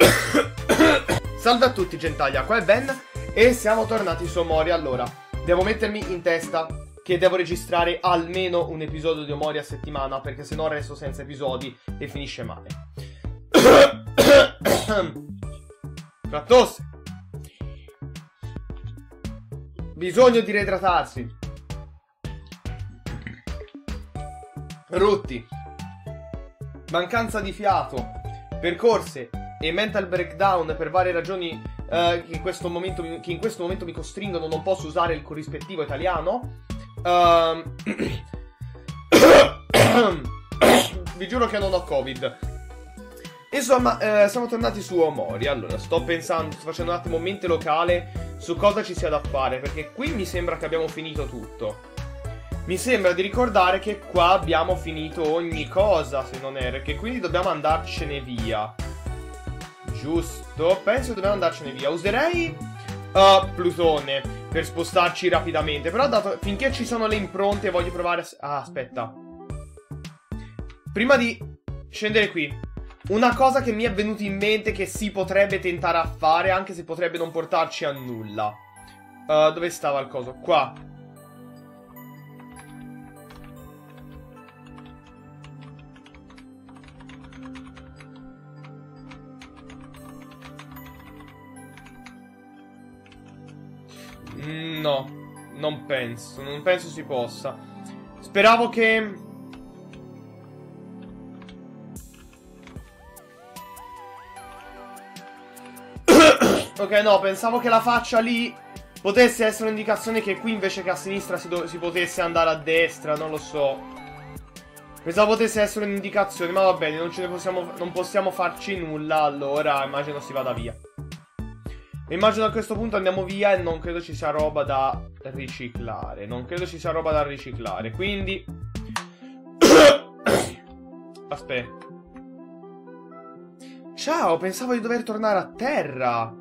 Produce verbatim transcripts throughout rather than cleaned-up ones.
Salve a tutti gentaglia, qua è Ben e siamo tornati su Omori. Allora, devo mettermi in testa che devo registrare almeno un episodio di Omori a settimana, perché se no resto senza episodi e finisce male. Fra tosse. Bisogno di reidratarsi. Rutti. Mancanza di fiato. Percorse e mental breakdown per varie ragioni uh, che, in questo momento, che in questo momento mi costringono. Non posso usare il corrispettivo italiano. uh, Vi giuro che non ho Covid. Insomma, uh, siamo tornati su Omori. Allora, sto pensando, sto facendo un attimo mente locale su cosa ci sia da fare, perché qui mi sembra che abbiamo finito tutto. Mi sembra di ricordare che qua abbiamo finito ogni cosa, se non erro, che quindi dobbiamo andarcene via. Giusto? Penso che dobbiamo andarcene via. Userei uh, Plutone per spostarci rapidamente, però dato, finché ci sono le impronte voglio provare a... Ah, aspetta. Prima di scendere qui, una cosa che mi è venuta in mente che si potrebbe tentare a fare, anche se potrebbe non portarci a nulla. uh, Dove stava il coso? Qua. No, non penso, non penso si possa. Speravo che... Ok, no, pensavo che la faccia lì potesse essere un'indicazione che qui invece che a sinistra si, si potesse andare a destra, non lo so. Pensavo potesse essere un'indicazione, ma va bene, non, ce ne possiamo, non possiamo farci nulla, allora immagino si vada via. Immagino a questo punto andiamo via e non credo ci sia roba da riciclare. Non credo ci sia roba da riciclare, quindi... Aspetta. Ciao, pensavo di dover tornare a terra.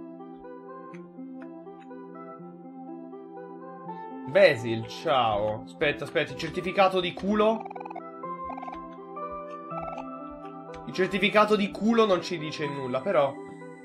Basil, ciao. Aspetta, aspetta, il certificato di culo? Il certificato di culo non ci dice nulla, però...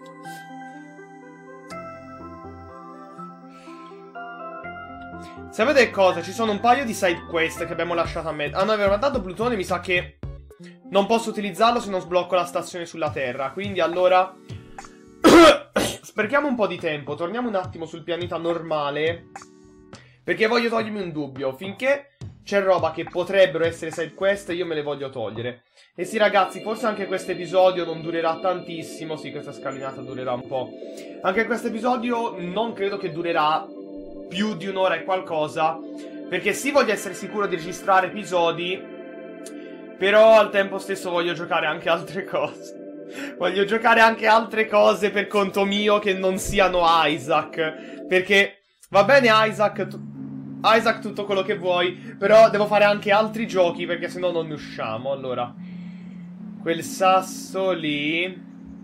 Sapete cosa? Ci sono un paio di side quest che abbiamo lasciato a me. Ah no, avevo mandato Plutone, mi sa che non posso utilizzarlo se non sblocco la stazione sulla Terra. Quindi allora sprechiamo un po' di tempo. Torniamo un attimo sul pianeta normale, perché voglio togliermi un dubbio. Finché c'è roba che potrebbero essere side quest, io me le voglio togliere. E sì ragazzi, forse anche questo episodio non durerà tantissimo. Sì, questa scalinata durerà un po'. Anche questo episodio non credo che durerà più di un'ora e qualcosa, perché sì, voglio essere sicuro di registrare episodi, però al tempo stesso voglio giocare anche altre cose. Voglio giocare anche altre cose per conto mio che non siano Isaac, perché va bene Isaac, Isaac tutto quello che vuoi, però devo fare anche altri giochi, perché sennò non ne usciamo. Allora, quel sasso lì...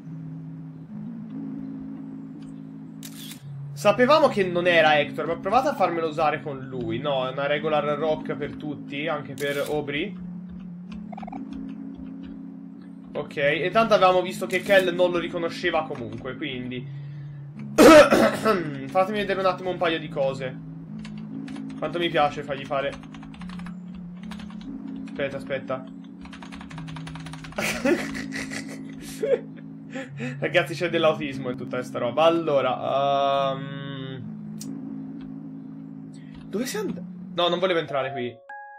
Sapevamo che non era Hector, ma provate a farmelo usare con lui. No, è una regular rock per tutti, anche per Aubrey. Ok, e tanto avevamo visto che Kel non lo riconosceva comunque, quindi... Fatemi vedere un attimo un paio di cose. Quanto mi piace fargli fare... Aspetta, aspetta. Ragazzi, c'è dell'autismo in tutta questa roba. Allora um... dove sei andato? No, non volevo entrare qui.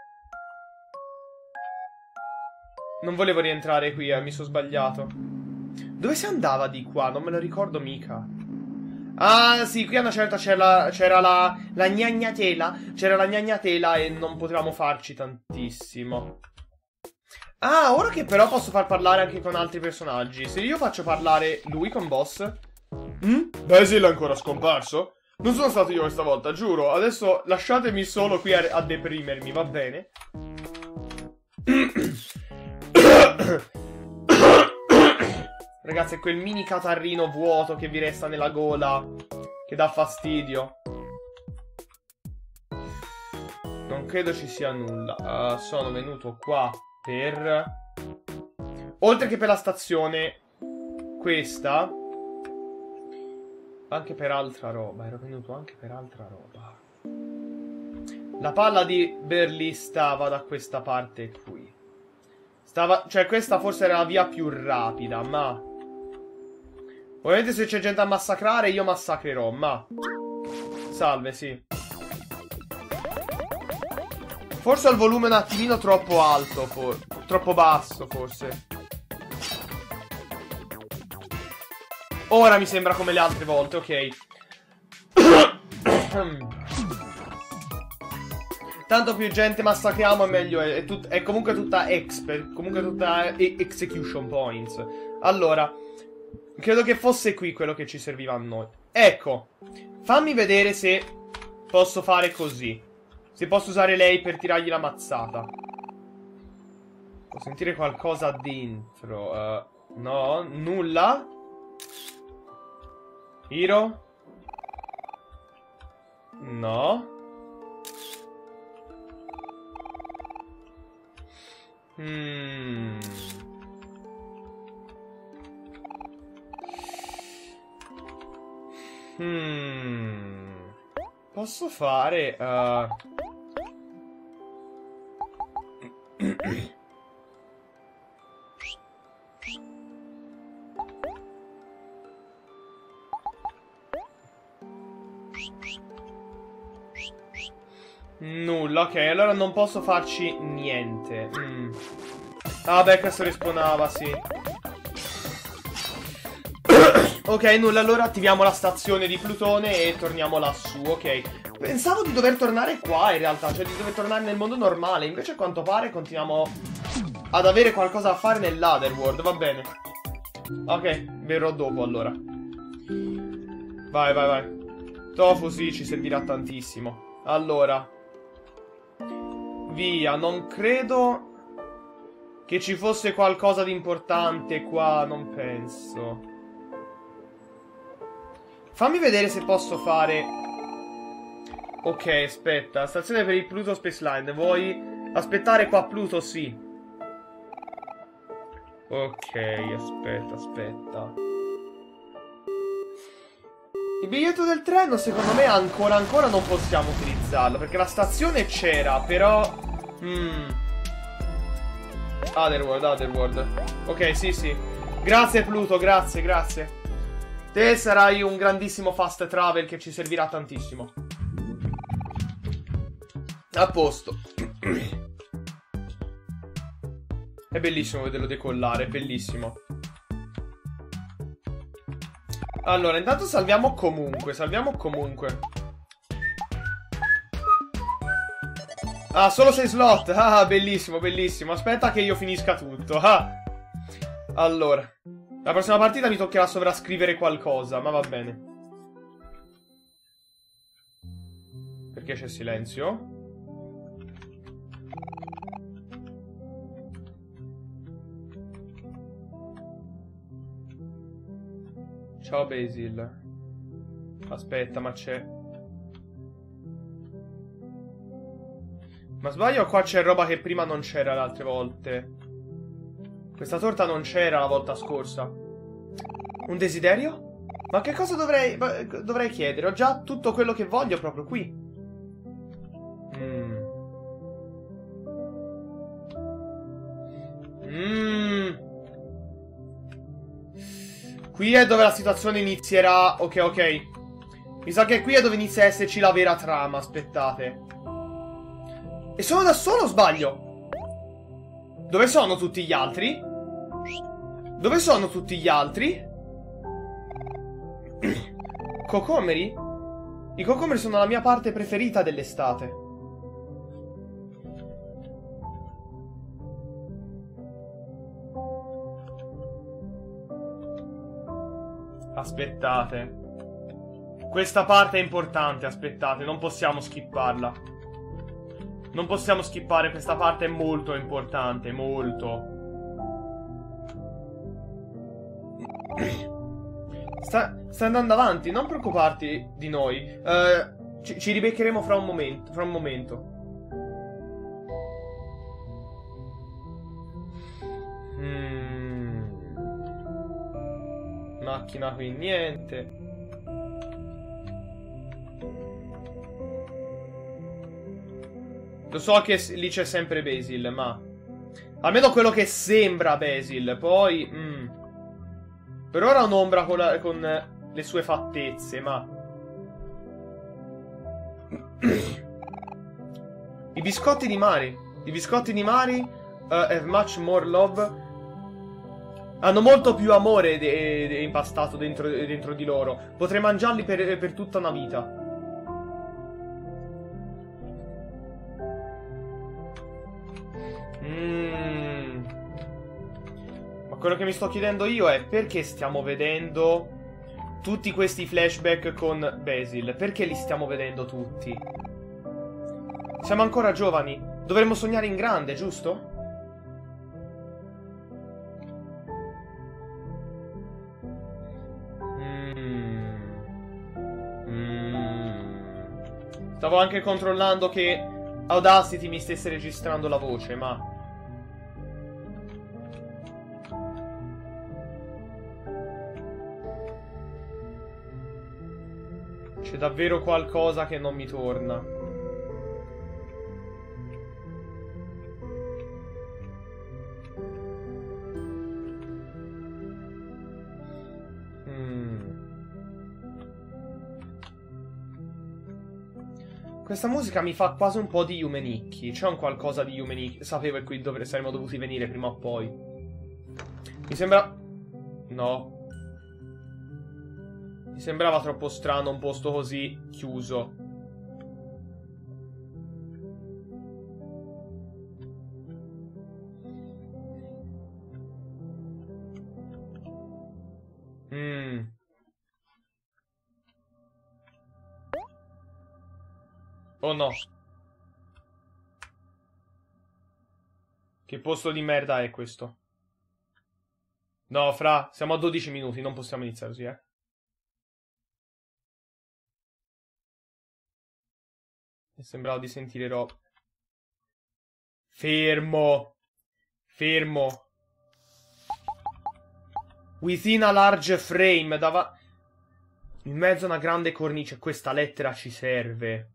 Non volevo rientrare qui, eh, mi sono sbagliato. Dove si andava di qua? Non me lo ricordo mica. Ah, sì, qui a una certa c'era la, la, la gnagnatela. C'era la gnagnatela e non potevamo farci tantissimo. Ah, ora che però posso far parlare anche con altri personaggi. Se io faccio parlare lui con boss... Mm? Basil è ancora scomparso? Non sono stato io questa volta, giuro. Adesso lasciatemi solo qui a, a deprimermi, va bene? Ragazzi, è quel mini catarrino vuoto che vi resta nella gola che dà fastidio. Non credo ci sia nulla. uh, Sono venuto qua per... oltre che per la stazione questa. Anche per altra roba. Ero venuto anche per altra roba. La palla di Burly stava da questa parte qui. Stava... Cioè questa forse era la via più rapida, ma... Ovviamente se c'è gente a massacrare io massacrerò, ma... Salve, sì. Forse ho il volume un attimino troppo alto, for... troppo basso, forse. Ora mi sembra come le altre volte, ok. Tanto più gente massacriamo e meglio è. È, tut... è comunque tutta expert, comunque tutta e execution points. Allora, credo che fosse qui quello che ci serviva a noi. Ecco, fammi vedere se posso fare così. Se posso usare lei per tirargli la mazzata. Posso sentire qualcosa dentro. Uh, no, nulla. Hiro? No. Hmm. Hmm. Posso fare... Uh... Nulla, ok, allora non posso farci niente. Mm. Ah, beh, questo respawnava, sì. Ok, nulla, allora attiviamo la stazione di Plutone e torniamo lassù, ok. Pensavo di dover tornare qua, in realtà, cioè di dover tornare nel mondo normale. Invece a quanto pare continuiamo ad avere qualcosa da fare nell'Otherworld, va bene. Ok, verrò dopo, allora. Vai, vai, vai. Tofu, sì, ci servirà tantissimo. Allora... Via, non credo che ci fosse qualcosa di importante qua, non penso. Fammi vedere se posso fare... Ok, aspetta, stazione per il Pluto Space Line, vuoi aspettare qua Pluto? Sì. Ok, aspetta, aspetta. Il biglietto del treno secondo me ancora ancora non possiamo utilizzarlo, perché la stazione c'era, però... Mm. Otherworld, Otherworld. Ok, sì, sì. Grazie Pluto, grazie, grazie. Te sarai un grandissimo fast travel che ci servirà tantissimo. A posto. È bellissimo vederlo decollare, è bellissimo. Allora, intanto salviamo comunque, salviamo comunque. Ah, solo sei slot. Ah, bellissimo, bellissimo. Aspetta che io finisca tutto. Ah. Allora, la prossima partita mi toccherà sovrascrivere qualcosa, ma va bene. Perché c'è silenzio? Ciao Basil. Aspetta, ma c'è... Ma sbaglio, qua c'è roba che prima non c'era le altre volte. Questa torta non c'era la volta scorsa. Un desiderio? Ma che cosa dovrei, dovrei chiedere? Ho già tutto quello che voglio proprio qui. Mmm. Mmm. Qui è dove la situazione inizierà. Ok, ok. Mi sa che qui è dove inizia a esserci la vera trama. Aspettate. E sono da solo o sbaglio? Dove sono tutti gli altri? Dove sono tutti gli altri? Cocomeri? I cocomeri sono la mia parte preferita dell'estate. Aspettate. Questa parte è importante, aspettate, non possiamo skipparla. Non possiamo skippare, questa parte è molto importante, molto. Sta, sta andando avanti, non preoccuparti di noi. Uh, ci, ci ribeccheremo fra un momento, fra un momento. Mm. Macchina qui niente. Lo so che lì c'è sempre Basil, ma... almeno quello che sembra Basil. Poi... Mm. Per ora ha un'ombra con, la, con le sue fattezze, ma... I biscotti di Mari. I biscotti di Mari uh, have much more love. Hanno molto più amore de de impastato dentro, dentro di loro. Potrei mangiarli per, per tutta una vita. Mm. Ma quello che mi sto chiedendo io è perché stiamo vedendo tutti questi flashback con Basil? Perché li stiamo vedendo tutti? Siamo ancora giovani. Dovremmo sognare in grande, giusto? Mm. Mm. Stavo anche controllando che Audacity mi stesse registrando la voce, ma... c'è davvero qualcosa che non mi torna. Mm. Questa musica mi fa quasi un po' di Yumenikki. C'è un qualcosa di Yumenikki. Sapevo che qui dove saremmo dovuti venire prima o poi. Mi sembra... no. Mi sembrava troppo strano un posto così chiuso. Mm. Oh no. Che posto di merda è questo? No, fra, siamo a dodici minuti, non possiamo iniziare così, eh. Mi sembrava di sentire roba. Fermo. Fermo. Within a large frame. Dava... in mezzo a una grande cornice. Questa lettera ci serve.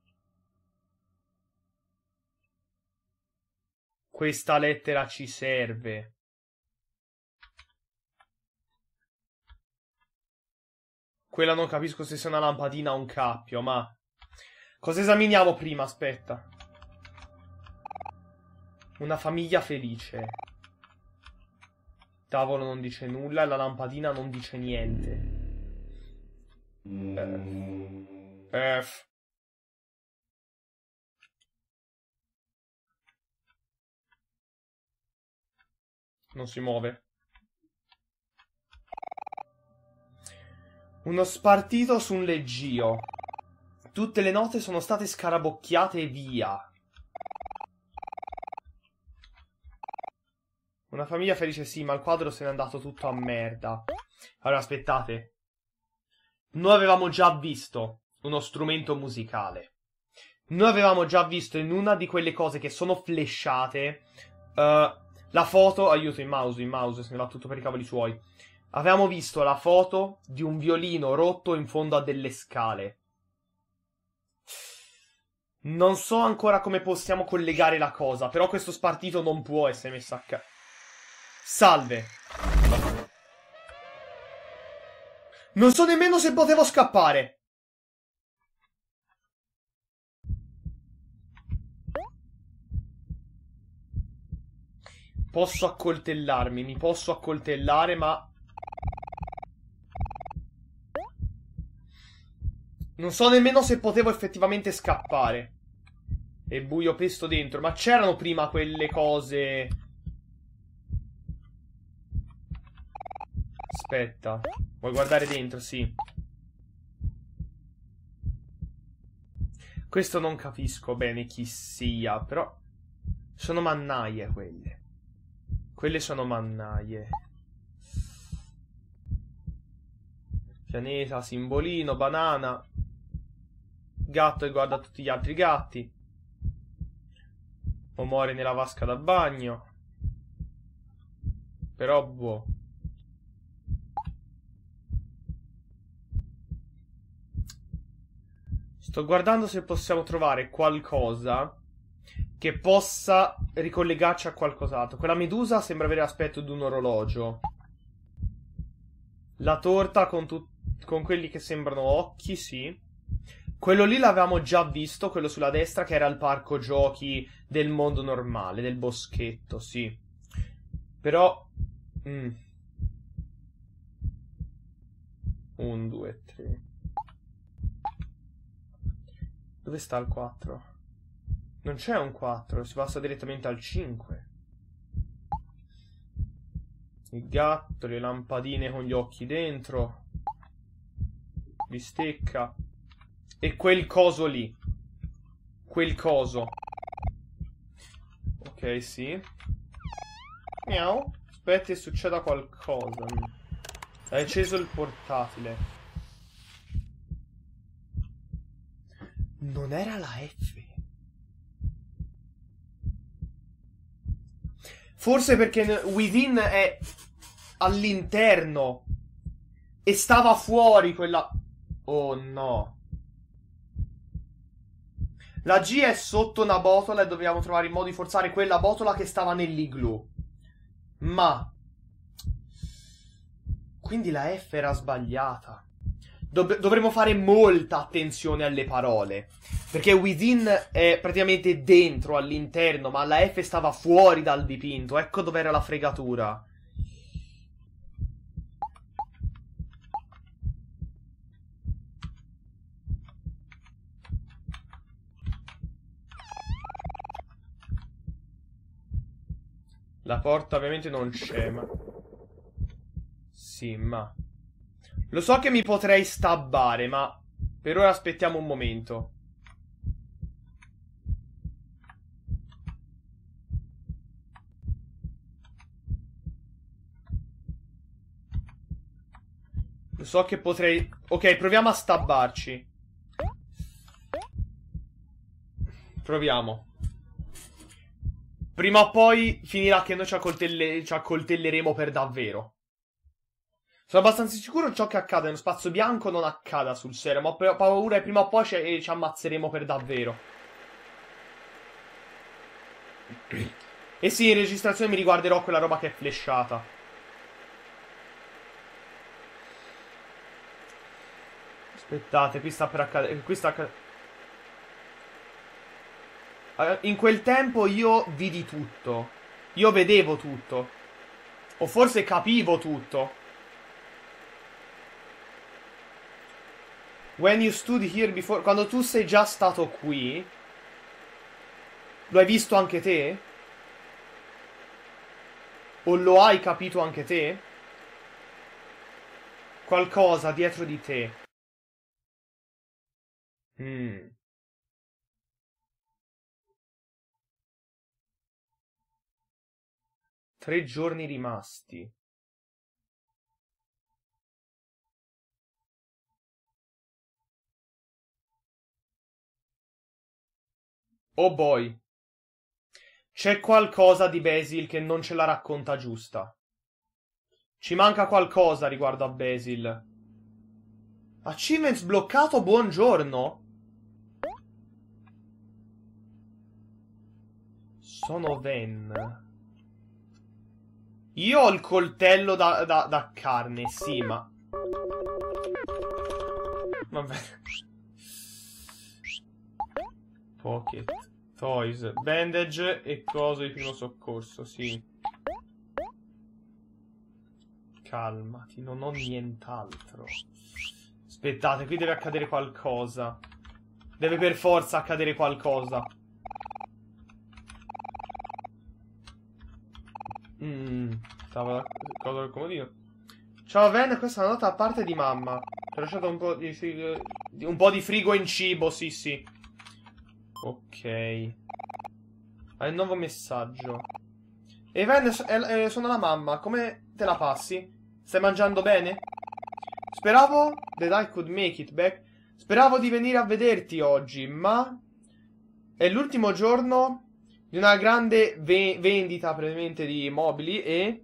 Questa lettera ci serve. Quella non capisco se sia una lampadina o un cappio, ma... cosa esaminiamo prima? Aspetta. Una famiglia felice. Il tavolo non dice nulla e la lampadina non dice niente. F. F. Non si muove. Uno spartito su un leggio. Tutte le note sono state scarabocchiate e via. Una famiglia felice, sì, ma il quadro se n'è andato tutto a merda. Allora, aspettate. Noi avevamo già visto uno strumento musicale. Noi avevamo già visto in una di quelle cose che sono flashate uh, la foto... aiuto, il mouse, il mouse se ne va tutto per i cavoli suoi. Avevamo visto la foto di un violino rotto in fondo a delle scale. Non so ancora come possiamo collegare la cosa, però questo spartito non può essere messo a ca... Salve. Non so nemmeno se potevo scappare. Posso accoltellarmi, mi posso accoltellare, ma... non so nemmeno se potevo effettivamente scappare. È buio pesto dentro, ma c'erano prima quelle cose... aspetta. Vuoi guardare dentro? Sì. Questo non capisco bene chi sia, però... sono mannaie quelle. Quelle sono mannaie. Pianeta, simbolino, banana. Gatto che guarda tutti gli altri gatti. O muore nella vasca da bagno. Però boh. Sto guardando se possiamo trovare qualcosa che possa ricollegarci a qualcos'altro. Quella medusa sembra avere l'aspetto di un orologio. La torta con, con quelli che sembrano occhi, sì. Quello lì l'avevamo già visto, quello sulla destra, che era il parco giochi del mondo normale, del boschetto, sì. Però... Mm. Un, due, tre... Dove sta il quattro? Non c'è un quattro, si passa direttamente al cinque. Il gatto, le lampadine con gli occhi dentro. Bistecca. E quel coso lì. Quel coso. Ok, sì. Miau. Aspetti che succeda qualcosa. Hai acceso il portatile. Non era la F. Forse perché Within è all'interno e stava fuori quella... Oh no. La G è sotto una botola e dobbiamo trovare il modo di forzare quella botola che stava nell'igloo. Ma... Quindi la F era sbagliata. Dov- dovremmo fare molta attenzione alle parole. Perché Within è praticamente dentro, all'interno, ma la F stava fuori dal dipinto. Ecco dov'era la fregatura. La porta ovviamente non c'è, ma... Sì, ma... Lo so che mi potrei stabbare, ma... Per ora aspettiamo un momento. Lo so che potrei... Ok, proviamo a stabbarci. Proviamo. Prima o poi finirà che noi ci, accoltelle... ci accoltelleremo per davvero. Sono abbastanza sicuro che ciò che accade nello spazio bianco non accada sul serio, ma ho paura che prima o poi ci, ci ammazzeremo per davvero. E sì, in registrazione mi riguarderò quella roba che è flashata. Aspettate, qui sta per accadere. Qui sta accadendo. In quel tempo io vidi tutto. Io vedevo tutto. O forse capivo tutto. When you stood here before... Quando tu sei già stato qui... Lo hai visto anche te? O lo hai capito anche te? Qualcosa dietro di te. Mm. Tre giorni rimasti. Oh boy. C'è qualcosa di Basil che non ce la racconta giusta. Ci manca qualcosa riguardo a Basil. Achievement sbloccato, buongiorno. Sono Ven. Io ho il coltello da, da, da carne, sì, ma... Vabbè. Pocket. Toys. Bandage e coso di primo soccorso, sì. Calmati, non ho nient'altro. Aspettate, qui deve accadere qualcosa. Deve per forza accadere qualcosa. Mmm, stava la cosa del comodino. Ciao Ven, questa è una nota a parte di mamma. Ti ho lasciato un po' di frigo, un po' di frigo in cibo, sì sì. Ok. Hai un nuovo messaggio. Ehi Ven, eh, sono la mamma, come te la passi? Stai mangiando bene? Speravo that I could make it back. Speravo di venire a vederti oggi, ma... È l'ultimo giorno di una grande ve vendita praticamente di mobili e...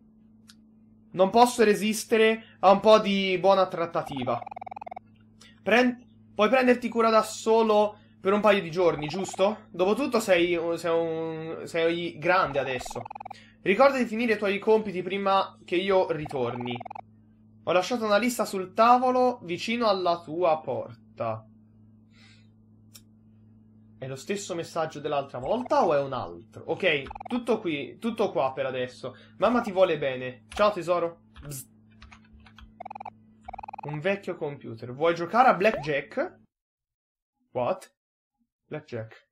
Non posso resistere a un po' di buona trattativa. Prend puoi prenderti cura da solo per un paio di giorni, giusto? Dopotutto sei, sei, un, sei grande adesso. Ricorda di finire i tuoi compiti prima che io ritorni. Ho lasciato una lista sul tavolo vicino alla tua porta. È lo stesso messaggio dell'altra volta o è un altro? Ok, tutto qui, tutto qua per adesso. Mamma ti vuole bene. Ciao tesoro. Bzz. Un vecchio computer. Vuoi giocare a Blackjack? What? Blackjack.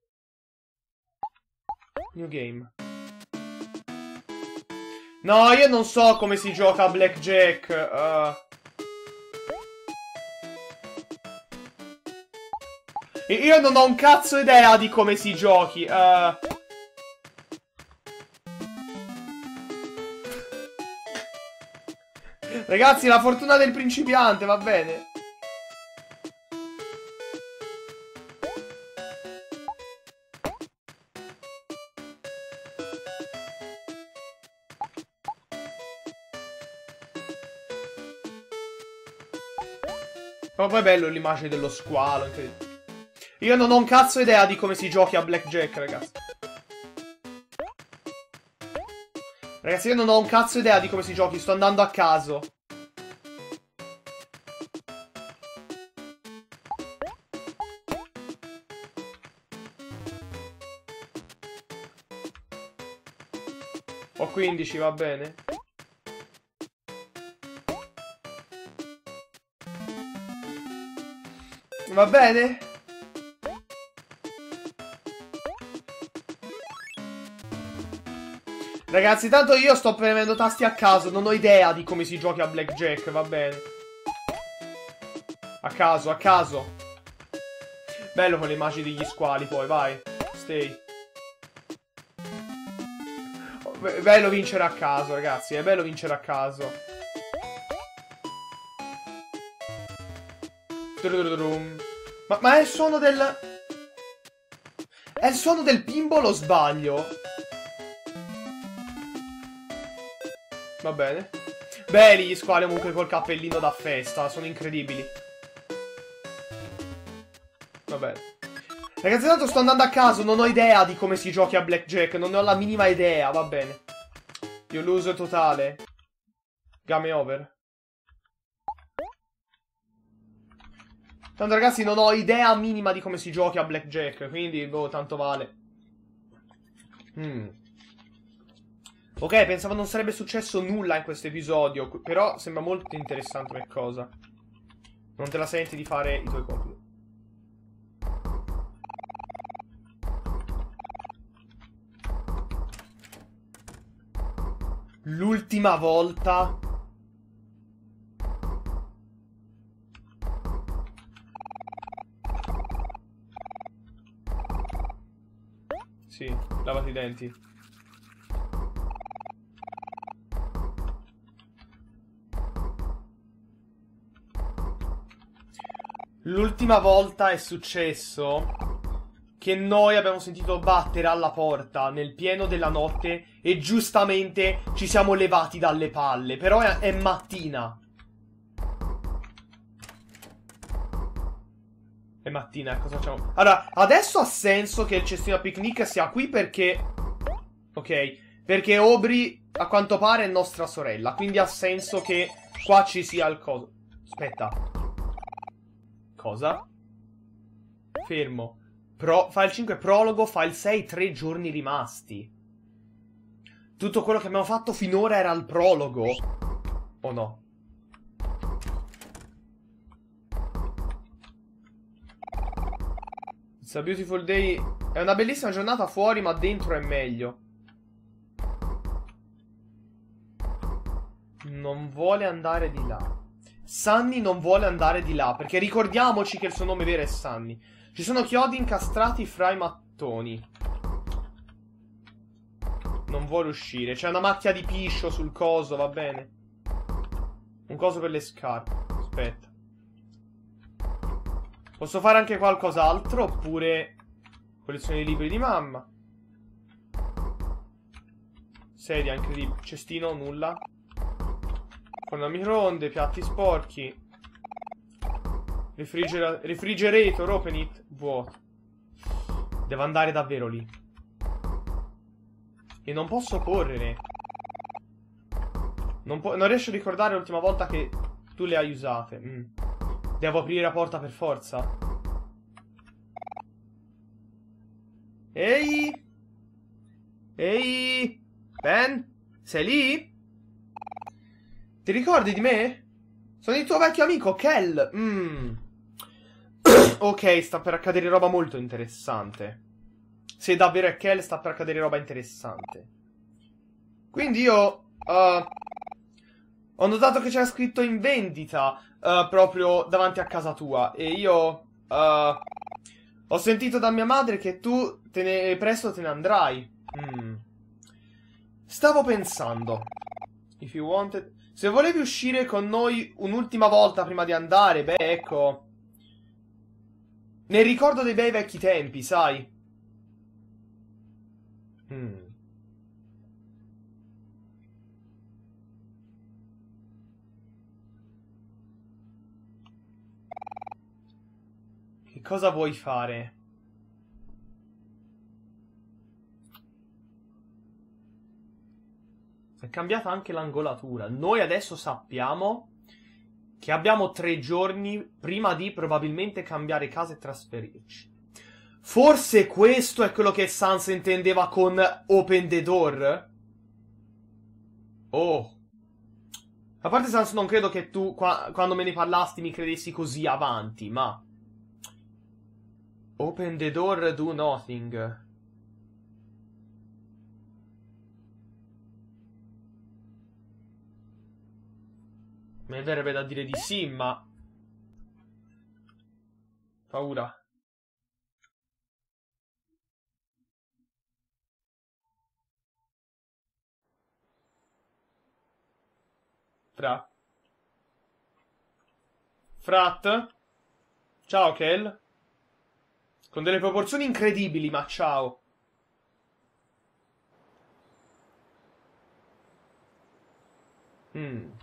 New game. No, io non so come si gioca a Blackjack. Uh... Io non ho un cazzo idea di come si giochi. Uh... Ragazzi, la fortuna del principiante, va bene. Ma poi è bello l'immagine dello squalo. Io non ho un cazzo idea di come si giochi a Blackjack, ragazzi. Ragazzi, io non ho un cazzo idea di come si giochi, sto andando a caso. Ho quindici, va bene. Va bene? Ragazzi, tanto io sto premendo tasti a caso, non ho idea di come si giochi a Blackjack, va bene. A caso, a caso. Bello con le immagini degli squali poi, vai. Stay. È bello vincere a caso, ragazzi, è bello vincere a caso. Ma, ma è il suono del... È il suono del pinball o sbaglio? Va bene. Belli gli squali comunque col cappellino da festa, sono incredibili. Va bene. Ragazzi, tanto sto andando a caso, non ho idea di come si giochi a Blackjack, non ne ho la minima idea, va bene. Io l'uso totale. Game over. Tanto ragazzi non ho idea minima di come si giochi a Blackjack, quindi boh, tanto vale. Mm. Ok, pensavo non sarebbe successo nulla in questo episodio, però sembra molto interessante come cosa. Non te la senti di fare i tuoi compiti? L'ultima volta... Sì, lavati i denti. L'ultima volta è successo che noi abbiamo sentito battere alla porta nel pieno della notte e giustamente ci siamo levati dalle palle. Però è, è mattina. È mattina, cosa facciamo? Allora, adesso ha senso che il cestino a picnic sia qui perché... Ok, perché Aubrey a quanto pare è nostra sorella, quindi ha senso che qua ci sia il coso. Aspetta. Cosa? Fermo. Pro, file cinque prologo, file sei tre giorni rimasti. Tutto quello che abbiamo fatto finora era il prologo? O no? It's a beautiful day. È una bellissima giornata fuori, ma dentro è meglio. Non vuole andare di là. Sunny non vuole andare di là, perché ricordiamoci che il suo nome vero è Sunny. Ci sono chiodi incastrati fra i mattoni. Non vuole uscire. C'è una macchia di piscio sul coso, va bene. Un coso per le scarpe. Aspetta. Posso fare anche qualcos'altro, oppure... Collezione di libri di mamma. Sedia, incredibile. Cestino, nulla. Forno a microonde, piatti sporchi. Refrigera refrigerator, open it. Vuoto. Devo andare davvero lì. E non posso correre. Non, non riesco a ricordare l'ultima volta che tu le hai usate. Mm. Devo aprire la porta per forza. Ehi! Ehi! Ben? Sei lì? Ti ricordi di me? Sono il tuo vecchio amico, Kel. Mm. Ok, sta per accadere roba molto interessante. Se davvero è Kel, sta per accadere roba interessante. Quindi io... Uh, ho notato che c'era scritto in vendita uh, proprio davanti a casa tua. E io... Uh, ho sentito da mia madre che tu te ne, presto te ne andrai. Mm. Stavo pensando... If you wanted... Se volevi uscire con noi un'ultima volta prima di andare, beh, ecco... Nel ricordo dei bei vecchi tempi, sai? Hmm. Che cosa vuoi fare? È cambiata anche l'angolatura. Noi adesso sappiamo che abbiamo tre giorni prima di probabilmente cambiare casa e trasferirci. Forse questo è quello che Sans intendeva con open the door? Oh. A parte Sans, non credo che tu, qua, quando me ne parlasti, mi credessi così avanti, ma... Open the door, do nothing. Mi verrebbe da dire di sì, ma... Paura. Fra. Frat? Ciao, Kel. Con delle proporzioni incredibili, ma ciao. Mm.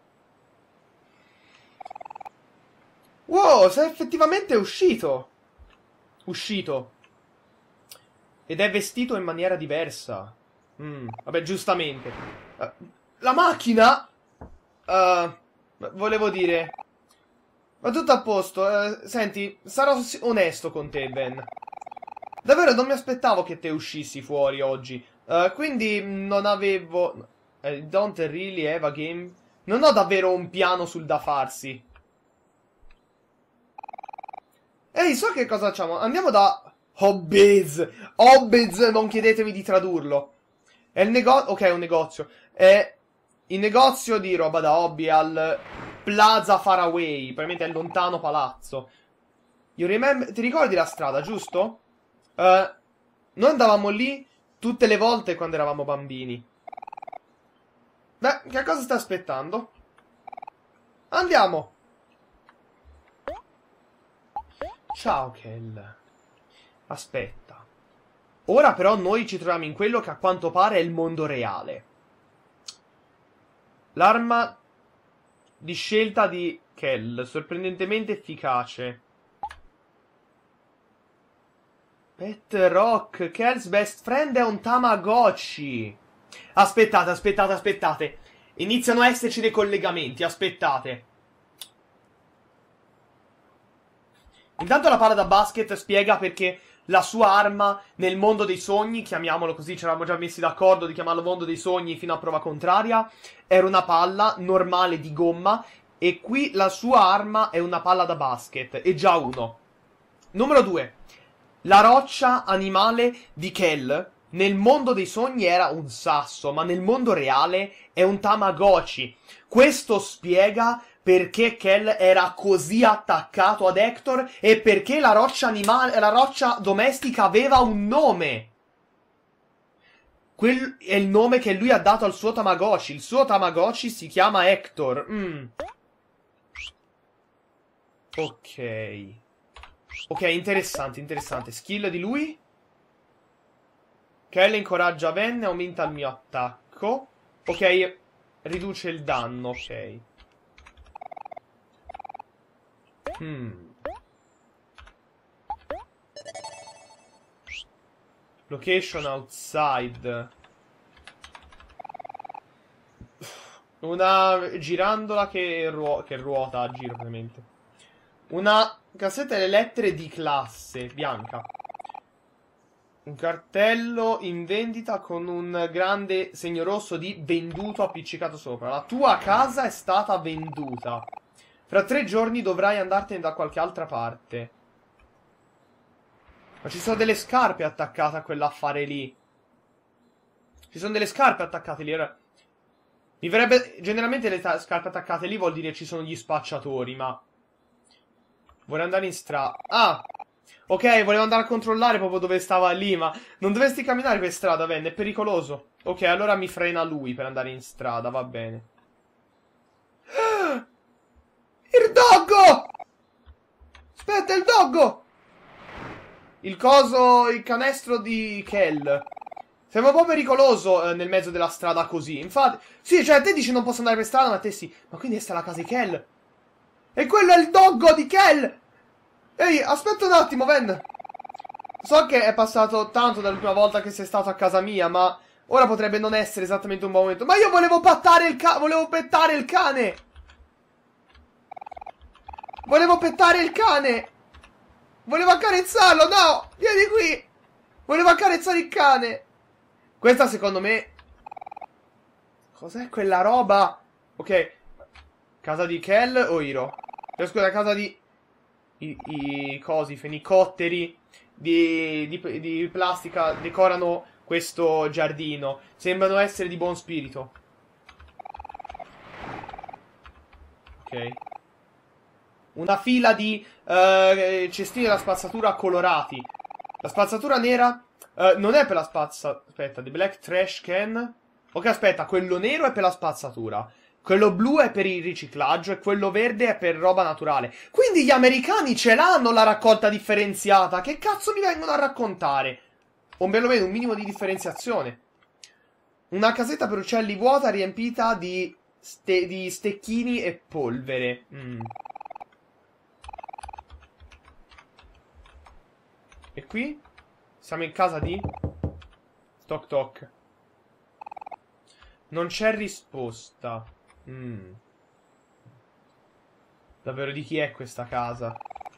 Wow, sei effettivamente uscito. Uscito. Ed è vestito in maniera diversa. Mm. Vabbè, giustamente. Uh, la macchina... Uh, volevo dire... Ma tutto a posto. Uh, senti, sarò onesto con te, Ben. Davvero non mi aspettavo che te uscissi fuori oggi. Uh, quindi non avevo... Uh, don't really have a game... Non ho davvero un piano sul da farsi. Ehi, so che cosa facciamo? Andiamo da Hobbies. Hobbies, non chiedetemi di tradurlo. È il negozio... Ok, è un negozio. È il negozio di roba da hobby al Plaza Faraway. Probabilmente è lontano palazzo. You remember... Ti ricordi la strada, giusto? Uh, noi andavamo lì tutte le volte quando eravamo bambini. Beh, che cosa stai aspettando? Andiamo! Ciao, Kel. Aspetta. Ora però noi ci troviamo in quello che a quanto pare è il mondo reale. L'arma di scelta di Kel, sorprendentemente efficace. Pet Rock, Kel's best friend è un Tamagotchi. Aspettate, aspettate, aspettate. Iniziano a esserci dei collegamenti, aspettate. Intanto la palla da basket spiega perché la sua arma nel mondo dei sogni, chiamiamolo così, ci eravamo già messi d'accordo di chiamarlo mondo dei sogni fino a prova contraria, era una palla normale di gomma e qui la sua arma è una palla da basket, è già uno. Numero due. La roccia animale di Kel nel mondo dei sogni era un sasso, ma nel mondo reale è un Tamagotchi. Questo spiega perché Kel era così attaccato ad Hector e perché la roccia animale, la roccia domestica aveva un nome. Quel è il nome che lui ha dato al suo Tamagotchi. Il suo Tamagotchi si chiama Hector. Mm. Ok. Ok, interessante, interessante. Skill di lui. Kel incoraggia Ven, aumenta il mio attacco. Ok, riduce il danno, ok. Hmm. Location outside. Una girandola che, ruo che ruota a giro, ovviamente. Una cassetta delle lettere di classe bianca. Un cartello in vendita con un grande segno rosso di venduto appiccicato sopra. La tua casa è stata venduta. Fra tre giorni dovrai andartene da qualche altra parte. Ma ci sono delle scarpe attaccate a quell'affare lì. Ci sono delle scarpe attaccate lì. Mi verrebbe... Generalmente le scarpe attaccate lì vuol dire ci sono gli spacciatori, ma... Vorrei andare in strada. Ah! Ok, volevo andare a controllare proprio dove stava lì, ma... Non dovresti camminare per strada, Ven, è pericoloso. Ok, allora mi frena lui per andare in strada, va bene. Il doggo! Aspetta, il doggo! Il coso, il canestro di Kel. Sembra un po' pericoloso eh, nel mezzo della strada così. Infatti, sì, cioè te dici non posso andare per strada, ma te sì. Ma quindi questa è la casa di Kel. E quello è il doggo di Kel! Ehi, aspetta un attimo, Ven. So che è passato tanto dall'ultima volta che sei stato a casa mia, ma ora potrebbe non essere esattamente un buon momento. Ma io volevo pattare il cane! Volevo pettare il cane! Volevo pettare il cane! Volevo accarezzarlo, no! Vieni qui! Volevo accarezzare il cane! Questa secondo me... Cos'è quella roba? Ok. Casa di Kel o Hiro? Eh, scusa, casa di... I, i cosi, i fenicotteri di, di, di plastica decorano questo giardino. Sembrano essere di buon spirito. Ok. Una fila di uh, cestini della spazzatura colorati. La spazzatura nera uh, non è per la spazzatura. Aspetta, the black trash can. Ok, aspetta, quello nero è per la spazzatura. Quello blu è per il riciclaggio e quello verde è per roba naturale. Quindi gli americani ce l'hanno la raccolta differenziata. Che cazzo mi vengono a raccontare? O perlomeno un minimo di differenziazione. Una casetta per uccelli vuota riempita di, ste di stecchini e polvere. Mm. E qui? Siamo in casa di... Toc toc. Non c'è risposta. Mm. Davvero, di chi è questa casa?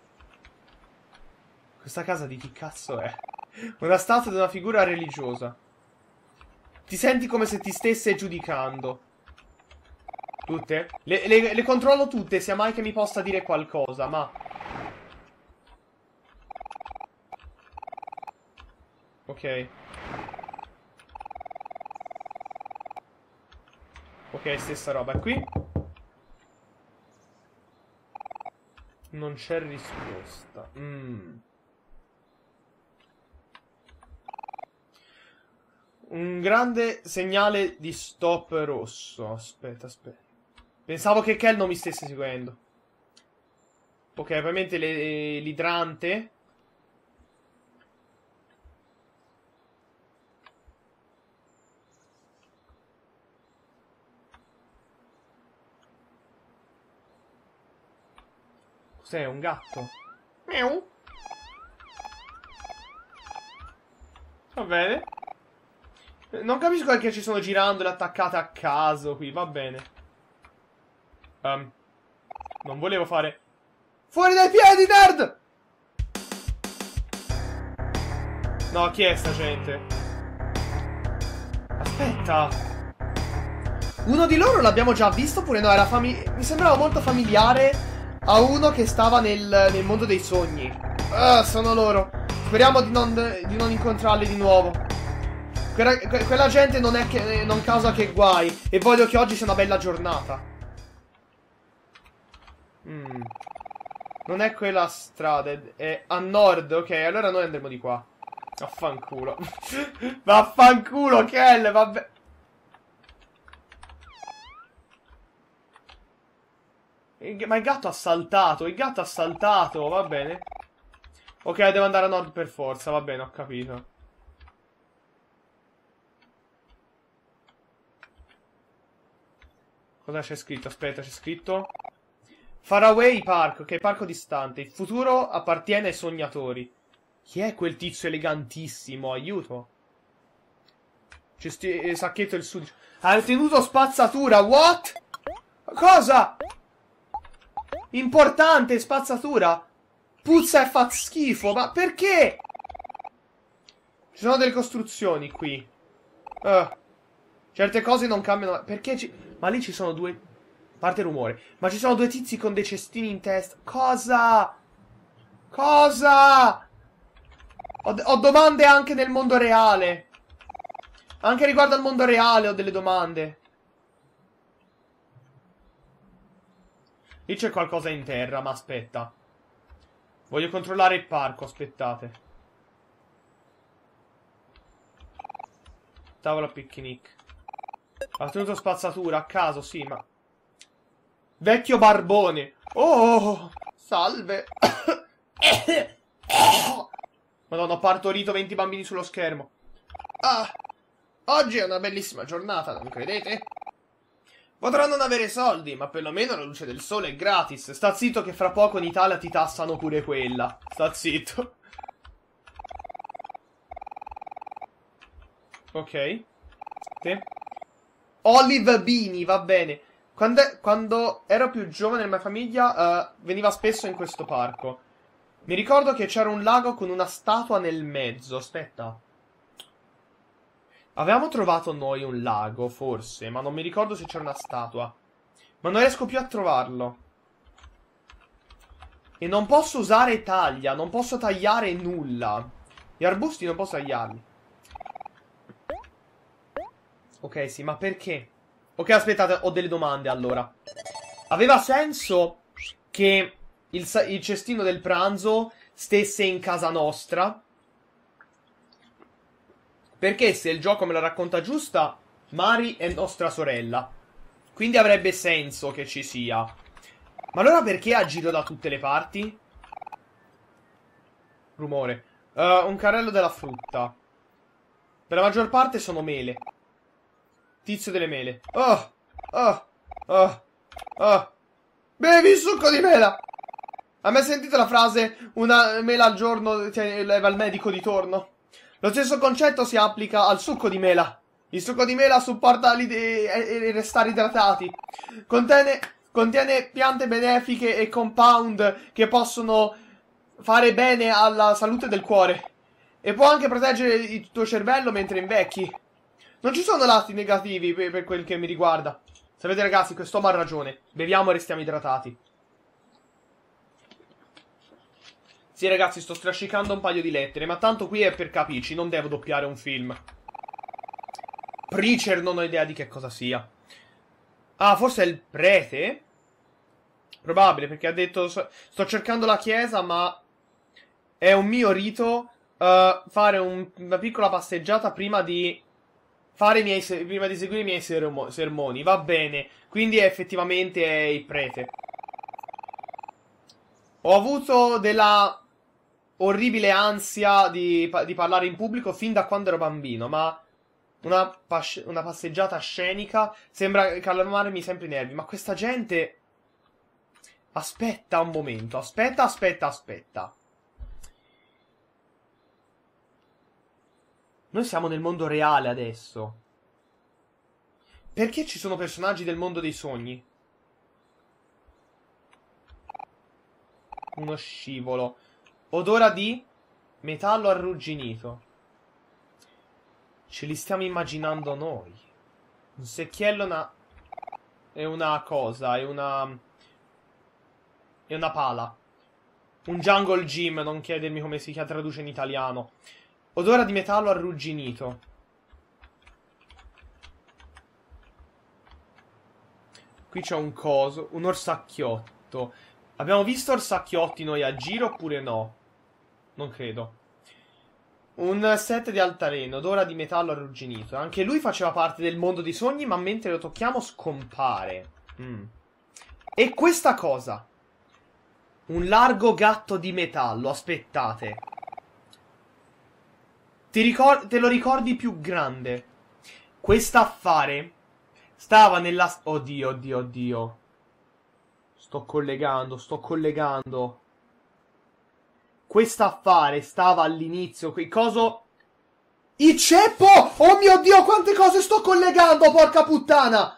Questa casa di chi cazzo è? Una statua di una figura religiosa. Ti senti come se ti stesse giudicando. Tutte? Le, le, le controllo tutte, sia mai che mi possa dire qualcosa, ma... Ok. Ok, stessa roba. Qui non c'è risposta. Mm. Un grande segnale di stop rosso. Aspetta, aspetta. Pensavo che Kel non mi stesse seguendo. Ok, ovviamente l'idrante. Cos'è? Un gatto? Miau. Va bene. Non capisco perché ci sono girandole attaccate a caso qui. Va bene. Um, non volevo fare... Fuori dai piedi, nerd! No, chi è sta gente? Aspetta. Uno di loro l'abbiamo già visto oppure no? Era fami... Mi sembrava molto familiare a uno che stava nel, nel mondo dei sogni. Ah, sono loro. Speriamo di non, di non incontrarli di nuovo. Quella, quella gente non è che non causa che guai. E voglio che oggi sia una bella giornata. Mm. Non è quella strada, è a nord. Ok, allora noi andremo di qua. Vaffanculo. Vaffanculo, Kel, vabbè. Ma il gatto ha saltato, il gatto ha saltato, va bene. Ok, devo andare a nord per forza, va bene, ho capito. Cosa c'è scritto? Aspetta, c'è scritto Faraway Park, ok, parco distante. Il futuro appartiene ai sognatori. Chi è quel tizio elegantissimo? Aiuto. Gesti eh, sacchetto del sudicio. Ha ottenuto spazzatura, what? Cosa? Importante, spazzatura. Puzza e fa schifo, ma perché? Ci sono delle costruzioni qui. Uh, certe cose non cambiano. Perché ci... Ma lì ci sono due... Parte rumore. Ma ci sono due tizi con dei cestini in testa. Cosa? Cosa? Ho, ho domande anche nel mondo reale. Anche riguardo al mondo reale ho delle domande. Lì c'è qualcosa in terra, ma aspetta. Voglio controllare il parco, aspettate. Tavola picnic. Ha ottenuto spazzatura a caso, sì, ma... Vecchio barbone. Oh, salve. Madonna, ho partorito venti bambini sullo schermo. Ah, oggi è una bellissima giornata, non credete? Potrò non avere soldi, ma perlomeno la luce del sole è gratis. Sta zitto che fra poco in Italia ti tassano pure quella. Sta zitto. Ok. Sì. Olive Beanie, va bene. Quando, quando ero più giovane nella mia famiglia, uh, veniva spesso in questo parco. Mi ricordo che c'era un lago con una statua nel mezzo. Aspetta. Avevamo trovato noi un lago, forse, ma non mi ricordo se c'era una statua. Ma non riesco più a trovarlo. E non posso usare taglia, non posso tagliare nulla. Gli arbusti non posso tagliarli. Ok, sì, ma perché? Ok, aspettate, ho delle domande allora. Aveva senso che il, il cestino del pranzo stesse in casa nostra? Perché se il gioco me la racconta giusta, Mari è nostra sorella. Quindi avrebbe senso che ci sia. Ma allora perché ha giro da tutte le parti? Rumore. Uh, un carrello della frutta. Per la maggior parte sono mele. Tizio delle mele. Oh! Oh! Oh! Oh! Bevi il succo di mela! Hai mai sentito la frase una mela al giorno cioè, leva il medico di torno? Lo stesso concetto si applica al succo di mela. Il succo di mela supporta il restare idratati. Contiene, contiene piante benefiche e compound che possono fare bene alla salute del cuore. E può anche proteggere il tuo cervello mentre invecchi. Non ci sono lati negativi per, per quel che mi riguarda. Sapete ragazzi, quest'uomo ha ragione. Beviamo e restiamo idratati. Sì ragazzi, sto strascicando un paio di lettere, ma tanto qui è per capici, non devo doppiare un film. Preacher non ho idea di che cosa sia. Ah, forse è il prete? Probabile, perché ha detto sto cercando la chiesa, ma è un mio rito uh, fare un, una piccola passeggiata prima di fare i miei prima di seguire i miei sermo sermoni. Va bene, quindi è effettivamente è il prete. Ho avuto della orribile ansia di, di parlare in pubblico fin da quando ero bambino, ma una, una passeggiata scenica sembra calmarmi sempre i nervi. Ma questa gente... Aspetta un momento, aspetta, aspetta, aspetta. Noi siamo nel mondo reale adesso. Perché ci sono personaggi del mondo dei sogni? Uno scivolo. Odora di metallo arrugginito. Ce li stiamo immaginando noi. Un secchiello una... è una cosa, è una... è una pala. Un jungle gym, non chiedermi come si traduce in italiano. Odora di metallo arrugginito. Qui c'è un coso, un orsacchiotto. Abbiamo visto orsacchiotti noi a giro oppure no? Non credo. Un set di altaleno, odora di metallo arrugginito. Anche lui faceva parte del mondo dei sogni, ma mentre lo tocchiamo scompare. Mm. E questa cosa? Un largo gatto di metallo, aspettate. Ti ricor- te lo ricordi più grande? Quest'affare stava nella... Oddio, oddio, oddio. Sto collegando, sto collegando. Quest'affare stava all'inizio. Qui coso... Il ceppo! Oh mio Dio, quante cose sto collegando, porca puttana!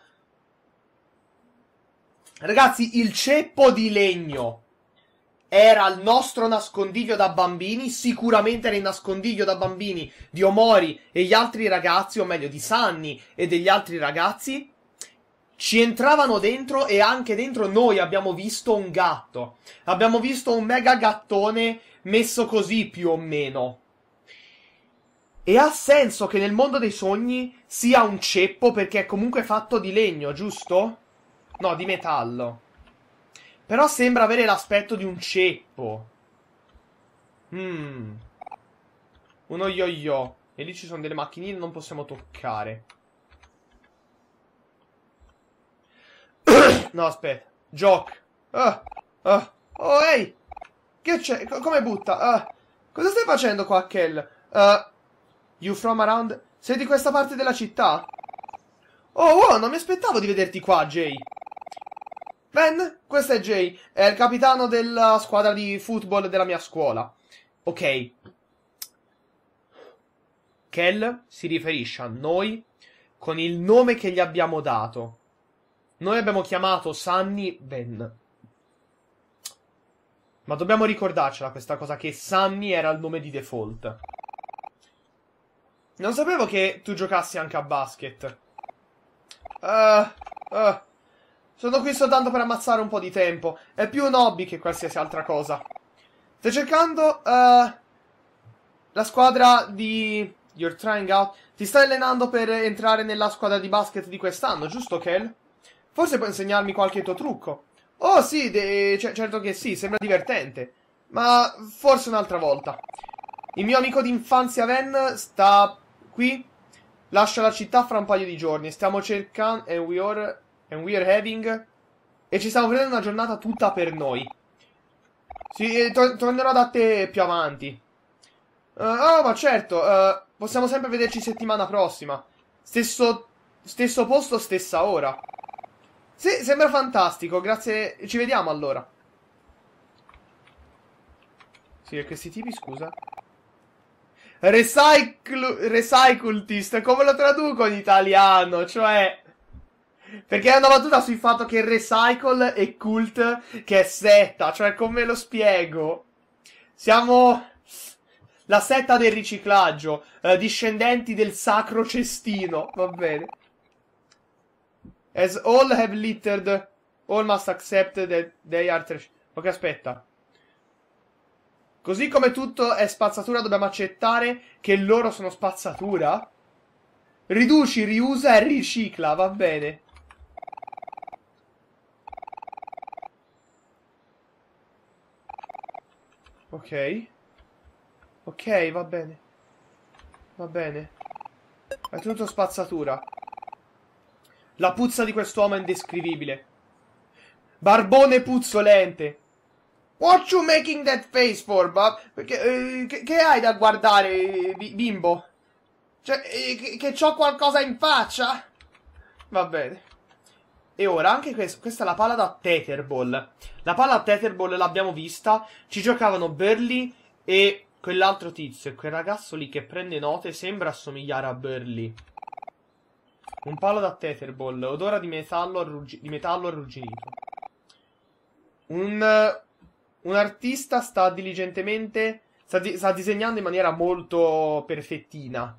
Ragazzi, il ceppo di legno era il nostro nascondiglio da bambini. Sicuramente era il nascondiglio da bambini di Omori e gli altri ragazzi, o meglio di Sunny e degli altri ragazzi. Ci entravano dentro e anche dentro noi abbiamo visto un gatto. Abbiamo visto un mega gattone messo così più o meno. E ha senso che nel mondo dei sogni sia un ceppo perché è comunque fatto di legno, giusto? No, di metallo. Però sembra avere l'aspetto di un ceppo. Mm. Uno yo-yo. E lì ci sono delle macchinine che non possiamo toccare. No, aspetta. Joke. Ah, ah. Oh, ehi. Che c'è? C come butta? Ah. Cosa stai facendo qua, Kel? Uh, you from around? Sei di questa parte della città? Oh, wow, non mi aspettavo di vederti qua, Jay. Ben, questo è Jay. È il capitano della squadra di football della mia scuola. Ok. Kel si riferisce a noi con il nome che gli abbiamo dato. Noi abbiamo chiamato Sunny Ben. Ma dobbiamo ricordarcela questa cosa, che Sunny era il nome di default. Non sapevo che tu giocassi anche a basket. Uh, uh, sono qui soltanto per ammazzare un po' di tempo. È più un hobby che qualsiasi altra cosa. Stai cercando uh, la squadra di... You're trying out. Ti stai allenando per entrare nella squadra di basket di quest'anno, giusto, Kel? Forse puoi insegnarmi qualche tuo trucco. Oh sì, certo che sì, sembra divertente. Ma forse un'altra volta. Il mio amico d'infanzia Ven sta qui. Lascia la città fra un paio di giorni. Stiamo cercando... And we are, and we are having... E ci stiamo prendendo una giornata tutta per noi. Sì, to tornerò da te più avanti. Uh, oh, ma certo. Uh, possiamo sempre vederci settimana prossima. Stesso, stesso posto, stessa ora. Sì, sembra fantastico, grazie. Ci vediamo allora. Sì, e questi tipi, scusa. Recycle... Recycltist, come lo traduco in italiano? Cioè... Perché è una battuta sul fatto che recycle è cult, che è setta. Cioè, come lo spiego? Siamo... la setta del riciclaggio. Eh, discendenti del sacro cestino. Va bene. As all have littered, all must accept that they are trash. Ok, aspetta. Così come tutto è spazzatura, dobbiamo accettare che loro sono spazzatura? Riduci, riusa e ricicla, va bene. Ok. Ok, va bene. Va bene. È tutto spazzatura. La puzza di quest'uomo è indescrivibile. Barbone puzzolente. What you making that face for, Bob? Che, eh, che, che hai da guardare, bimbo? Cioè, eh, che, che c'ho qualcosa in faccia? Va bene. E ora anche questo, questa è la palla da Tetherball. La palla da Tetherball l'abbiamo vista. Ci giocavano Burly e quell'altro tizio. E quel ragazzo lì che prende note sembra assomigliare a Burly. Un palo da Tetherball, odora di metallo, arruggi di metallo arrugginito. Un, uh, un artista sta diligentemente, sta, di sta disegnando in maniera molto perfettina.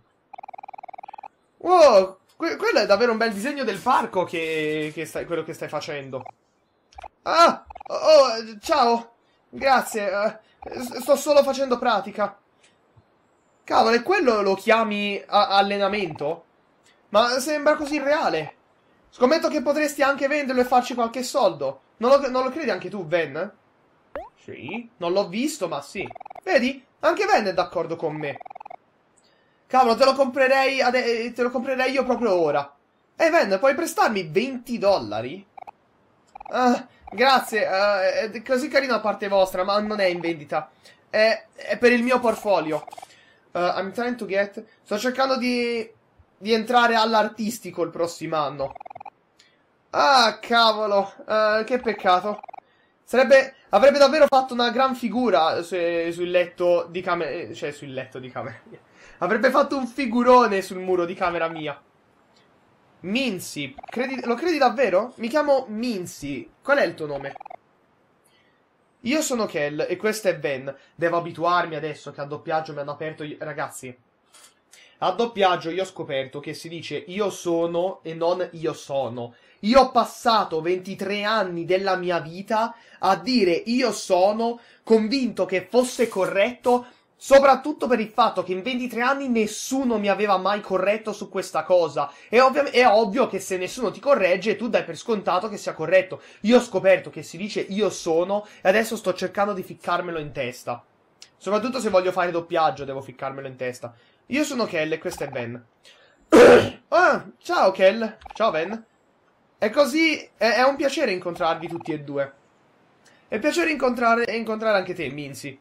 Wow, que quello è davvero un bel disegno del parco che, che stai, quello che stai facendo. Ah, oh, oh ciao, grazie, uh, sto solo facendo pratica. Cavolo, e quello lo chiami allenamento? Ma sembra così reale. Scommetto che potresti anche venderlo e farci qualche soldo. Non lo, non lo credi anche tu, Ven? Sì, non l'ho visto, ma sì. Vedi? Anche Ven è d'accordo con me. Cavolo, te lo comprerei, te lo comprerei io proprio ora. Ehi, Ven, puoi prestarmi venti dollari? Ah, grazie, uh, è così carino da parte vostra, ma non è in vendita. È, è per il mio portfolio. Uh, I'm trying to get... Sto cercando di... di entrare all'artistico il prossimo anno. Ah, cavolo. Uh, che peccato. Sarebbe... Avrebbe davvero fatto una gran figura se, sul letto di camera... Cioè, sul letto di camera mia. Avrebbe fatto un figurone sul muro di camera mia. Mincy. Credi... Lo credi davvero? Mi chiamo Mincy. Qual è il tuo nome? Io sono Kel e questo è Ben. Devo abituarmi adesso che a doppiaggio mi hanno aperto... Gli... Ragazzi, a doppiaggio io ho scoperto che si dice io sono e non io sono. Io ho passato ventitré anni della mia vita a dire io sono, convinto che fosse corretto, soprattutto per il fatto che in ventitré anni nessuno mi aveva mai corretto su questa cosa. E è ovvio che se nessuno ti corregge tu dai per scontato che sia corretto. Io ho scoperto che si dice io sono e adesso sto cercando di ficcarmelo in testa. Soprattutto se voglio fare doppiaggio devo ficcarmelo in testa. Io sono Kel e questo è Ben. Ah, ciao Kel. Ciao Ben. E così è, è un piacere incontrarvi tutti e due. È un piacere incontrare, incontrare anche te, Mincy.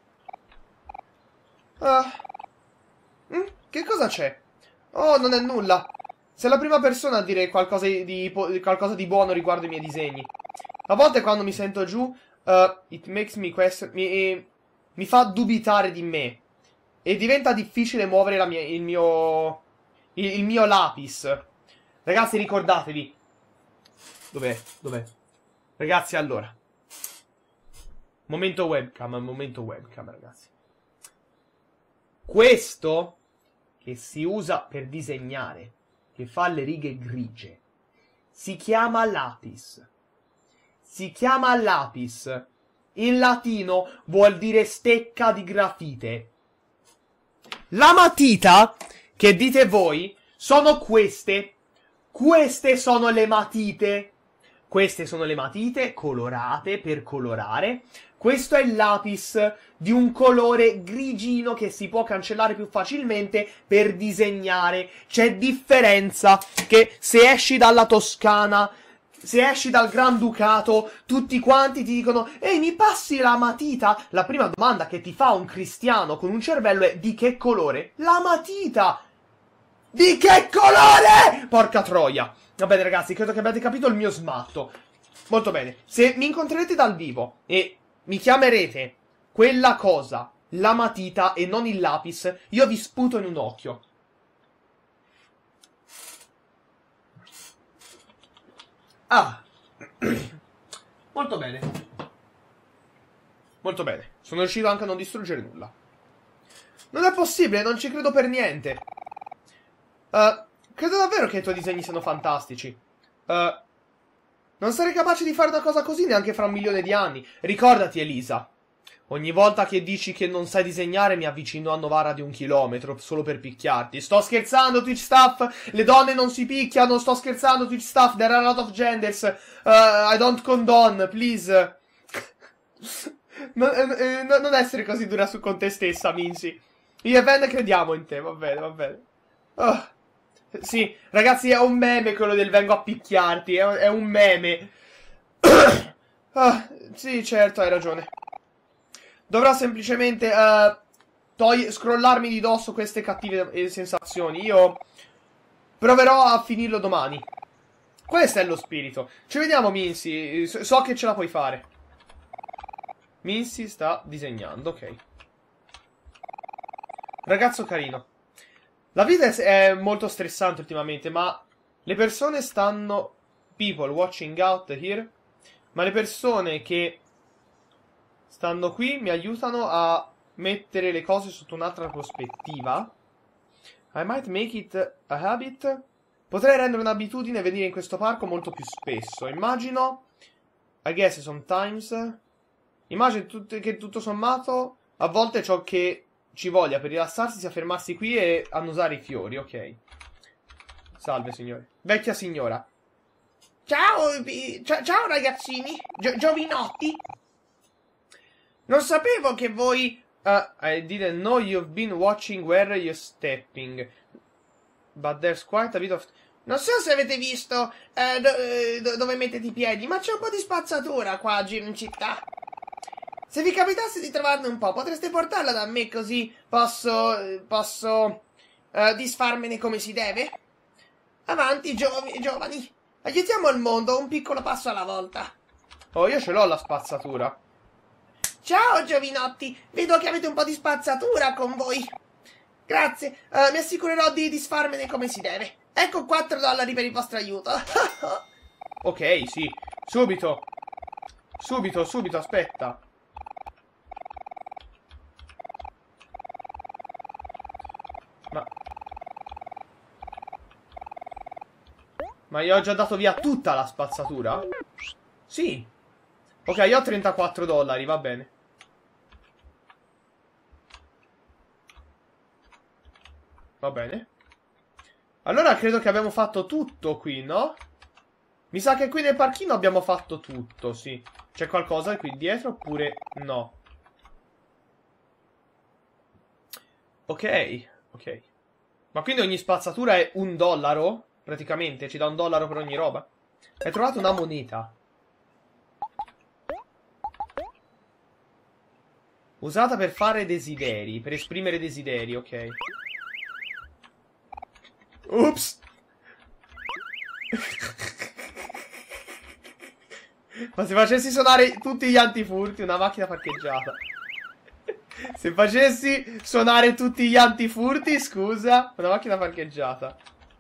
Ah. Mm, che cosa c'è? Oh, non è nulla. Sei la prima persona a dire qualcosa di, qualcosa di buono riguardo i miei disegni. A volte quando mi sento giù, uh, it makes me question, mi, mi fa dubitare di me. E diventa difficile muovere la mia, il mio... Il, il mio lapis. Ragazzi, ricordatevi. Dov'è? Dov'è? Ragazzi, allora. Momento webcam, momento webcam, ragazzi. Questo che si usa per disegnare, che fa le righe grigie, si chiama lapis. Si chiama lapis. In latino vuol dire stecca di grafite. La matita, che dite voi, sono queste. Queste sono le matite. Queste sono le matite colorate per colorare. Questo è il lapis di un colore grigino che si può cancellare più facilmente per disegnare. C'è differenza che se esci dalla Toscana, se esci dal Granducato, tutti quanti ti dicono ehi, mi passi la matita? La prima domanda che ti fa un cristiano con un cervello è di che colore? La matita! Di che colore? Porca troia! Va bene ragazzi, credo che abbiate capito il mio smatto. Molto bene. Se mi incontrerete dal vivo e mi chiamerete quella cosa, la matita e non il lapis, io vi sputo in un occhio. Ah. Molto bene. Molto bene. Sono riuscito anche a non distruggere nulla. Non è possibile, non ci credo per niente. Uh, credo davvero che i tuoi disegni siano fantastici. Uh, non sarei capace di fare una cosa così neanche fra un milione di anni. Ricordati, Elisa. Ogni volta che dici che non sai disegnare mi avvicino a Novara di un chilometro solo per picchiarti. Sto scherzando, Twitch staff. Le donne non si picchiano. Sto scherzando, Twitch staff. There are a lot of genders. Uh, I don't condone, please. non, eh, non essere così dura su con te stessa, Mincy. Io e Ben crediamo in te. Va bene, va bene. Oh. Sì, ragazzi, è un meme quello del vengo a picchiarti. È, è un meme. Ah, sì, certo, hai ragione. Dovrò semplicemente uh, togli- scrollarmi di dosso queste cattive sensazioni. Io proverò a finirlo domani. Questo è lo spirito. Ci vediamo, Mincy. So che ce la puoi fare. Mincy sta disegnando, ok. Ragazzo carino. La vita è molto stressante ultimamente, ma le persone stanno... People watching out here. Ma le persone che stanno qui mi aiutano a mettere le cose sotto un'altra prospettiva. I might make it a habit. Potrei rendere un'abitudine venire in questo parco molto più spesso. Immagino... I guess sometimes... Immagino tut- che tutto sommato a volte ciò che... ci voglia per rilassarsi sia fermarsi qui e annusare i fiori, ok. Salve signore. Vecchia signora. Ciao, ciao ragazzini, Gio giovinotti. Non sapevo che voi... Uh, I didn't know you've been watching where you're stepping. But there's quite a bit of... Non so se avete visto uh, do do dove mettete i piedi, ma c'è un po' di spazzatura qua a giro in città. Se vi capitasse di trovarne un po', potreste portarla da me così posso... posso... Uh, disfarmene come si deve? Avanti, giov giovani. Aiutiamo il mondo, un piccolo passo alla volta. Oh, io ce l'ho la spazzatura. Ciao giovinotti, vedo che avete un po' di spazzatura con voi. Grazie, uh, mi assicurerò di disfarmene come si deve. Ecco quattro dollari per il vostro aiuto. Ok, sì, subito. Subito, subito, aspetta. Ma... Ma io ho già dato via tutta la spazzatura? Sì. Ok, io ho trentaquattro dollari, va bene. Va bene. Allora credo che abbiamo fatto tutto qui, no? Mi sa che qui nel parchino abbiamo fatto tutto, sì. C'è qualcosa qui dietro oppure no? Ok, ok. Ma quindi ogni spazzatura è un dollaro? Praticamente, ci dà un dollaro per ogni roba? Hai trovato una moneta. Usata per fare desideri, per esprimere desideri, ok. Ups. Ma se facessi suonare tutti gli antifurti, una macchina parcheggiata. Se facessi suonare tutti gli antifurti, scusa, una macchina parcheggiata.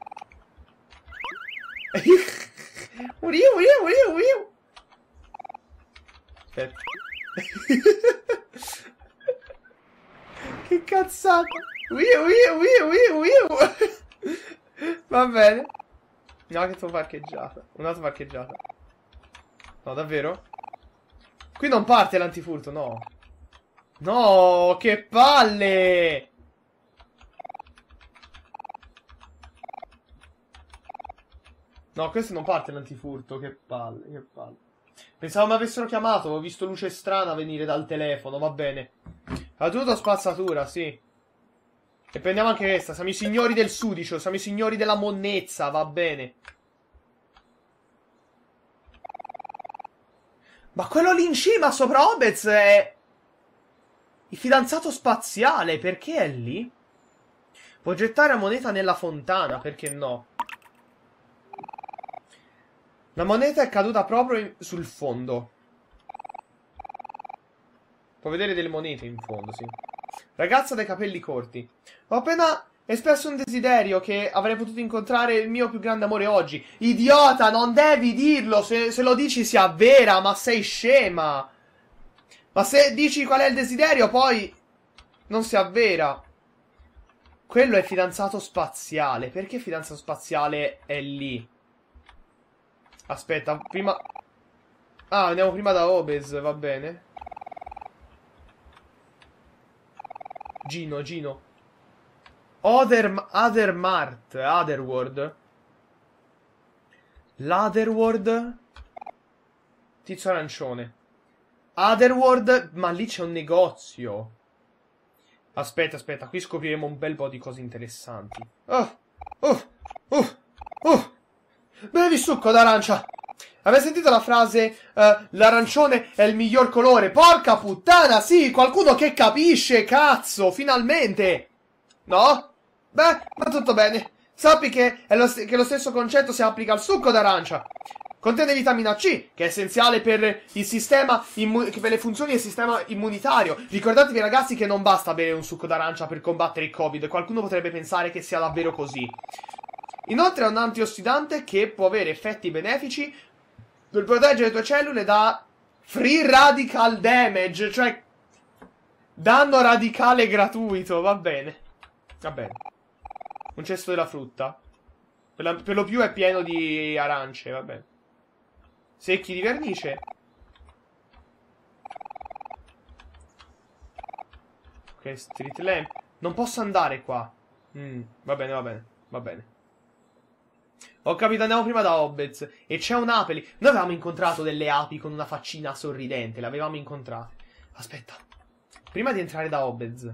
Uriu, uriu, uriu, uriu. Aspetta. Che cazzata. Uriu, uriu, uriu, uriu, uriu. Va bene. No, che sto parcheggiata. Un'auto parcheggiata. No, davvero? Qui non parte l'antifurto, no. No, che palle! No, questo non parte l'antifurto, che palle, che palle. Pensavo mi avessero chiamato, ho visto luce strana venire dal telefono, va bene. Ha tutto spazzatura, sì. E prendiamo anche questa, siamo i signori del sudicio, siamo i signori della monnezza, va bene. Ma quello lì in cima sopra Obez è... il fidanzato spaziale, perché è lì? Può gettare la moneta nella fontana, perché no? La moneta è caduta proprio in... sul fondo. Può vedere delle monete in fondo, sì. Ragazza dai capelli corti. Ho appena espresso un desiderio che avrei potuto incontrare il mio più grande amore oggi. Idiota, non devi dirlo. Se, se lo dici si avvera, ma sei scema. Ma se dici qual è il desiderio, poi non si avvera. Quello è fidanzato spaziale. Perché fidanzato spaziale è lì? Aspetta, prima... Ah, andiamo prima da Obez, va bene. Gino, Gino. Other, Othermart, Otherworld. L'Otherworld. Tizio arancione. Otherworld, ma lì c'è un negozio. Aspetta, aspetta, qui scopriremo un bel po' di cose interessanti. Oh, oh, oh, oh. Bevi succo d'arancia. Avete sentito la frase uh, l'arancione è il miglior colore? Porca puttana, sì, qualcuno che capisce, cazzo, finalmente. No? Beh, va tutto bene. Sappi che, è lo, che lo stesso concetto si applica al succo d'arancia. Contiene vitamina C, che è essenziale per il sistema per le funzioni del sistema immunitario. Ricordatevi ragazzi che non basta bere un succo d'arancia per combattere il Covid. Qualcuno potrebbe pensare che sia davvero così. Inoltre è un antiossidante che può avere effetti benefici per proteggere le tue cellule da free radical damage, cioè danno radicale gratuito, va bene. Va bene. Un cesto della frutta. Per, la, per lo più è pieno di arance, va bene. Secchi di vernice. Ok, street lamp. Non posso andare qua. Mm, va bene, va bene, va bene. Ho capito, andiamo prima da Obez. E c'è un'ape lì. Noi avevamo incontrato delle api con una faccina sorridente. Le avevamo incontrate. Aspetta. Prima di entrare da Obez.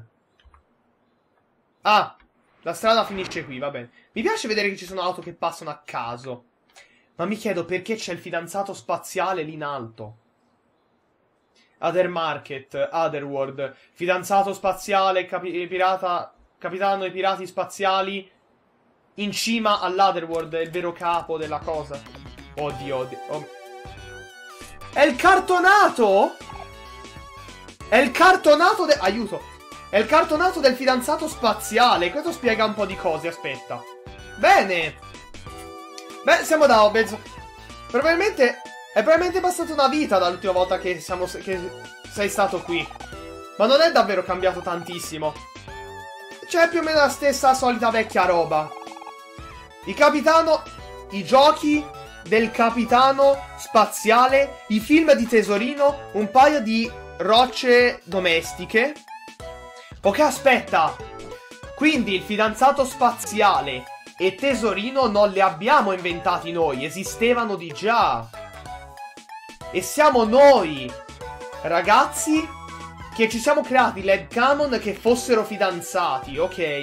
Ah, la strada finisce qui, va bene. Mi piace vedere che ci sono auto che passano a caso. Ma mi chiedo perché c'è il fidanzato spaziale lì in alto. Other Market, Otherworld. Fidanzato spaziale, capi pirata, capitano dei pirati spaziali. In cima all'Otherworld, è il vero capo della cosa. Oddio, oddio. Oh. È il cartonato? È il cartonato del... Aiuto. È il cartonato del fidanzato spaziale. Questo spiega un po' di cose, aspetta. Bene. Beh, siamo da... Penso... Probabilmente... È probabilmente passata una vita dall'ultima volta che, siamo, che sei stato qui. Ma non è davvero cambiato tantissimo. C'è più o meno la stessa solita vecchia roba. Il capitano... I giochi del capitano spaziale. I film di Tesorino. Un paio di rocce domestiche. Ok, aspetta. Quindi il fidanzato spaziale e Tesorino non li abbiamo inventati noi. Esistevano di già. E siamo noi, ragazzi, che ci siamo creati l'headcanon che fossero fidanzati, ok.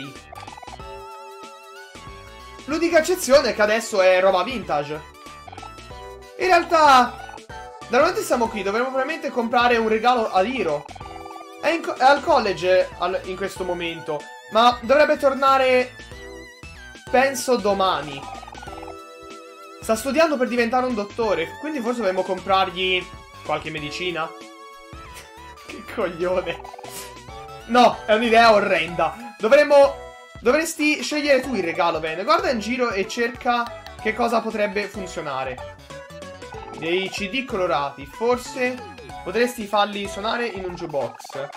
L'unica eccezione è che adesso è roba vintage. In realtà, da momento siamo qui, dovremmo probabilmente comprare un regalo ad Hiro. È, in è al college al in questo momento, ma dovrebbe tornare, penso, domani. Sta studiando per diventare un dottore, quindi forse dovremmo comprargli qualche medicina. Che coglione. No, è un'idea orrenda. Dovremmo... Dovresti scegliere tu il regalo, bene. Guarda in giro e cerca che cosa potrebbe funzionare. Dei C D colorati. Forse potresti farli suonare in un jukebox.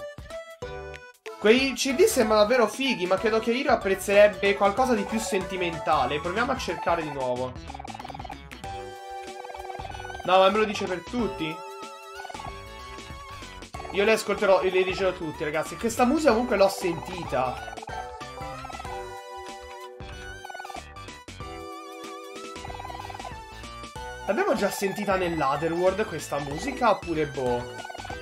Quei C D sembrano davvero fighi, ma credo che Hiro apprezzerebbe qualcosa di più sentimentale. Proviamo a cercare di nuovo. No, ma me lo dice per tutti? Io le ascolterò e le dicerò tutti, ragazzi. Questa musica comunque l'ho sentita. L'abbiamo già sentita nell'Otherworld questa musica, oppure boh?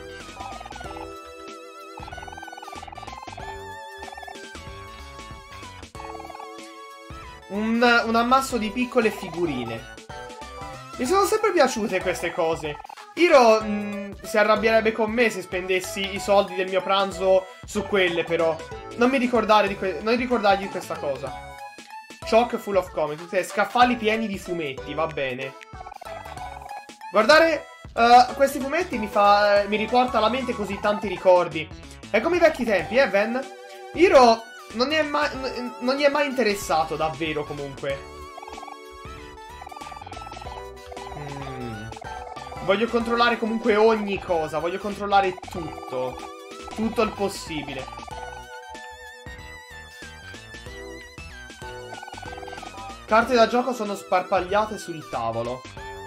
Un, un ammasso di piccole figurine. Mi sono sempre piaciute queste cose. Hiro mh, si arrabbierebbe con me se spendessi i soldi del mio pranzo su quelle, però. Non mi ricordare di que non ricordargli di questa cosa. Chock full of comics. Tutti scaffali pieni di fumetti, va bene. Guardare uh, questi fumetti mi fa. Uh, mi riporta alla mente così tanti ricordi. È come i vecchi tempi, eh, Ven? Hiro non, è mai, non gli è mai interessato davvero, comunque. Mm. Voglio controllare comunque ogni cosa. Voglio controllare tutto. Tutto il possibile. Carte da gioco sono sparpagliate sul tavolo.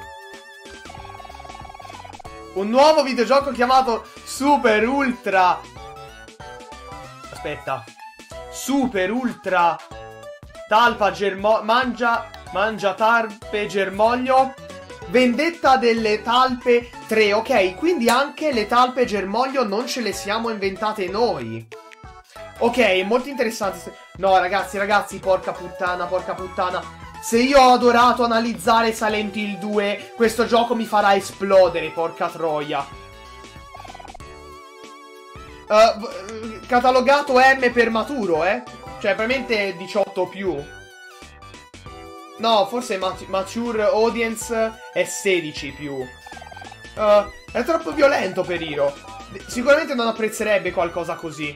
Un nuovo videogioco chiamato Super Ultra. Aspetta. Super Ultra Talpa Germoglio. Mangia Mangia Talpe Germoglio. Vendetta delle talpe tre. Ok, quindi anche le talpe germoglio non ce le siamo inventate noi. Ok, molto interessante. No, ragazzi, ragazzi, porca puttana, porca puttana. Se io ho adorato analizzare Silent Hill due, questo gioco mi farà esplodere, porca troia. Uh, catalogato M per maturo, eh? Cioè, probabilmente diciotto più. No, forse mat Mature Audience è sedici più. Uh, è troppo violento per Hiro. Sicuramente non apprezzerebbe qualcosa così.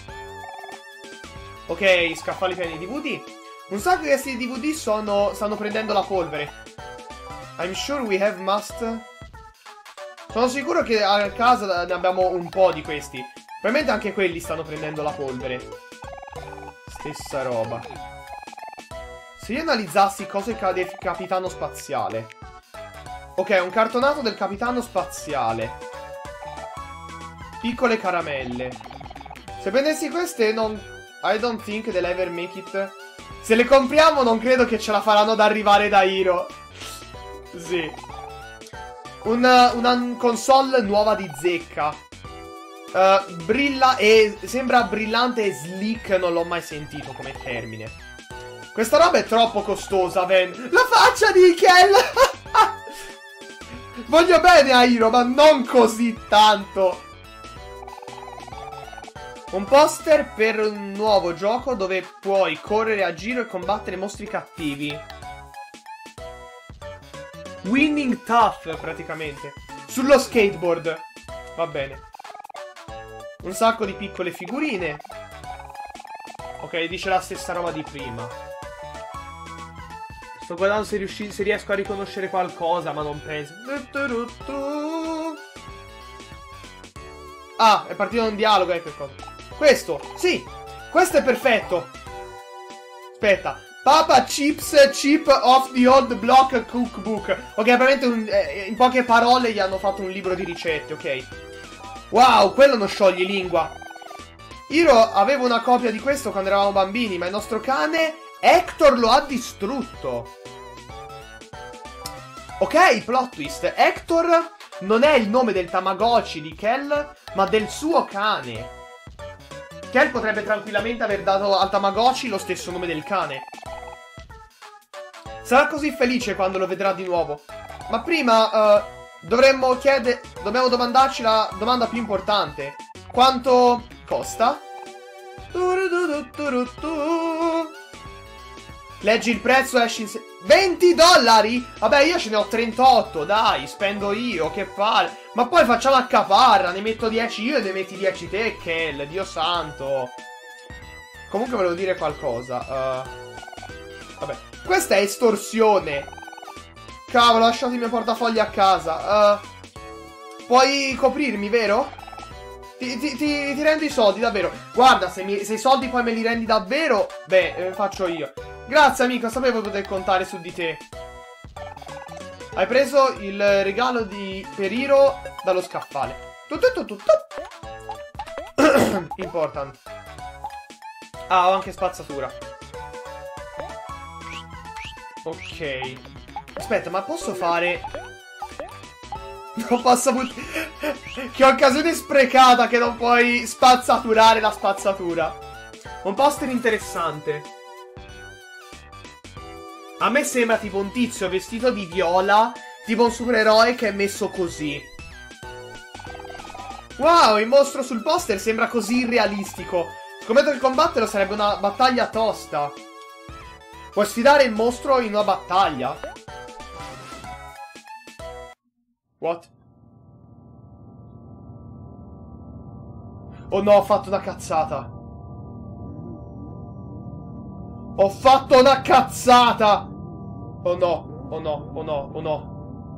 Ok, scaffali pieni di D V D. Un sacco di questi D V D sono, stanno prendendo la polvere. I'm sure we have must. Sono sicuro che a casa ne abbiamo un po' di questi. Probabilmente anche quelli stanno prendendo la polvere. Stessa roba. Se io analizzassi cosa è del capitano spaziale. Ok, un cartonato del capitano spaziale. Piccole caramelle. Se prendessi queste non... I don't think they'll ever make it. Se le compriamo non credo che ce la faranno ad arrivare da Hiro. Sì. Una, una console nuova di zecca. Uh, brilla e... Sembra brillante e slick. Non l'ho mai sentito come termine. Questa roba è troppo costosa, Ven. La faccia di Kel! Voglio bene a Hiro, ma non così tanto. Un poster per un nuovo gioco dove puoi correre a giro e combattere mostri cattivi. Winning Tough, praticamente. sullo skateboard. Va bene. Un sacco di piccole figurine. Ok, dice la stessa roba di prima. Sto guardando se, riusci se riesco a riconoscere qualcosa, ma non penso. Ah, è partito un dialogo, ecco cosa. Questo, sì, questo è perfetto. Aspetta. Papa Chips Chip of the Old Block Cookbook. Ok, veramente un, eh, in poche parole gli hanno fatto un libro di ricette, ok. Wow, quello non scioglie lingua. Hiro aveva una copia di questo quando eravamo bambini, ma il nostro cane Hector lo ha distrutto. Ok, plot twist. Hector non è il nome del Tamagotchi di Kel, ma del suo cane. Kel potrebbe tranquillamente aver dato al Tamagotchi lo stesso nome del cane. Sarà così felice quando lo vedrà di nuovo. Ma prima uh, dovremmo chiedere, dobbiamo domandarci la domanda più importante. Quanto costa? Leggi il prezzo, esci in venti dollari? Vabbè, io ce ne ho trentotto, dai, spendo io, che palle. Ma poi facciamo a caparra, ne metto dieci io e ne metti dieci te, Kel, Dio santo. Comunque volevo dire qualcosa. Uh, vabbè, questa è estorsione. Cavolo, ho lasciato il mio portafoglio a casa. Uh, puoi coprirmi, vero? Ti, ti, ti, ti rendo i soldi, davvero. Guarda, se, mi, se i soldi poi me li rendi davvero, beh, eh, faccio io. Grazie, amico, sapevo di poter contare su di te. Hai preso il regalo di per Hiro dallo scaffale. Tutto, tutto, tutto. Important. Ah, ho anche spazzatura. Ok. Aspetta, ma posso fare... Non posso buttare... Che occasione sprecata che non puoi spazzaturare la spazzatura. Un poster interessante. A me sembra tipo un tizio vestito di viola, tipo un supereroe che è messo così. Wow, il mostro sul poster sembra così irrealistico. Scommetto che combatterlo sarebbe una battaglia tosta. Puoi sfidare il mostro in una battaglia? What? Oh no, ho fatto una cazzata. Ho fatto una cazzata! Oh no, oh no, oh no, oh no.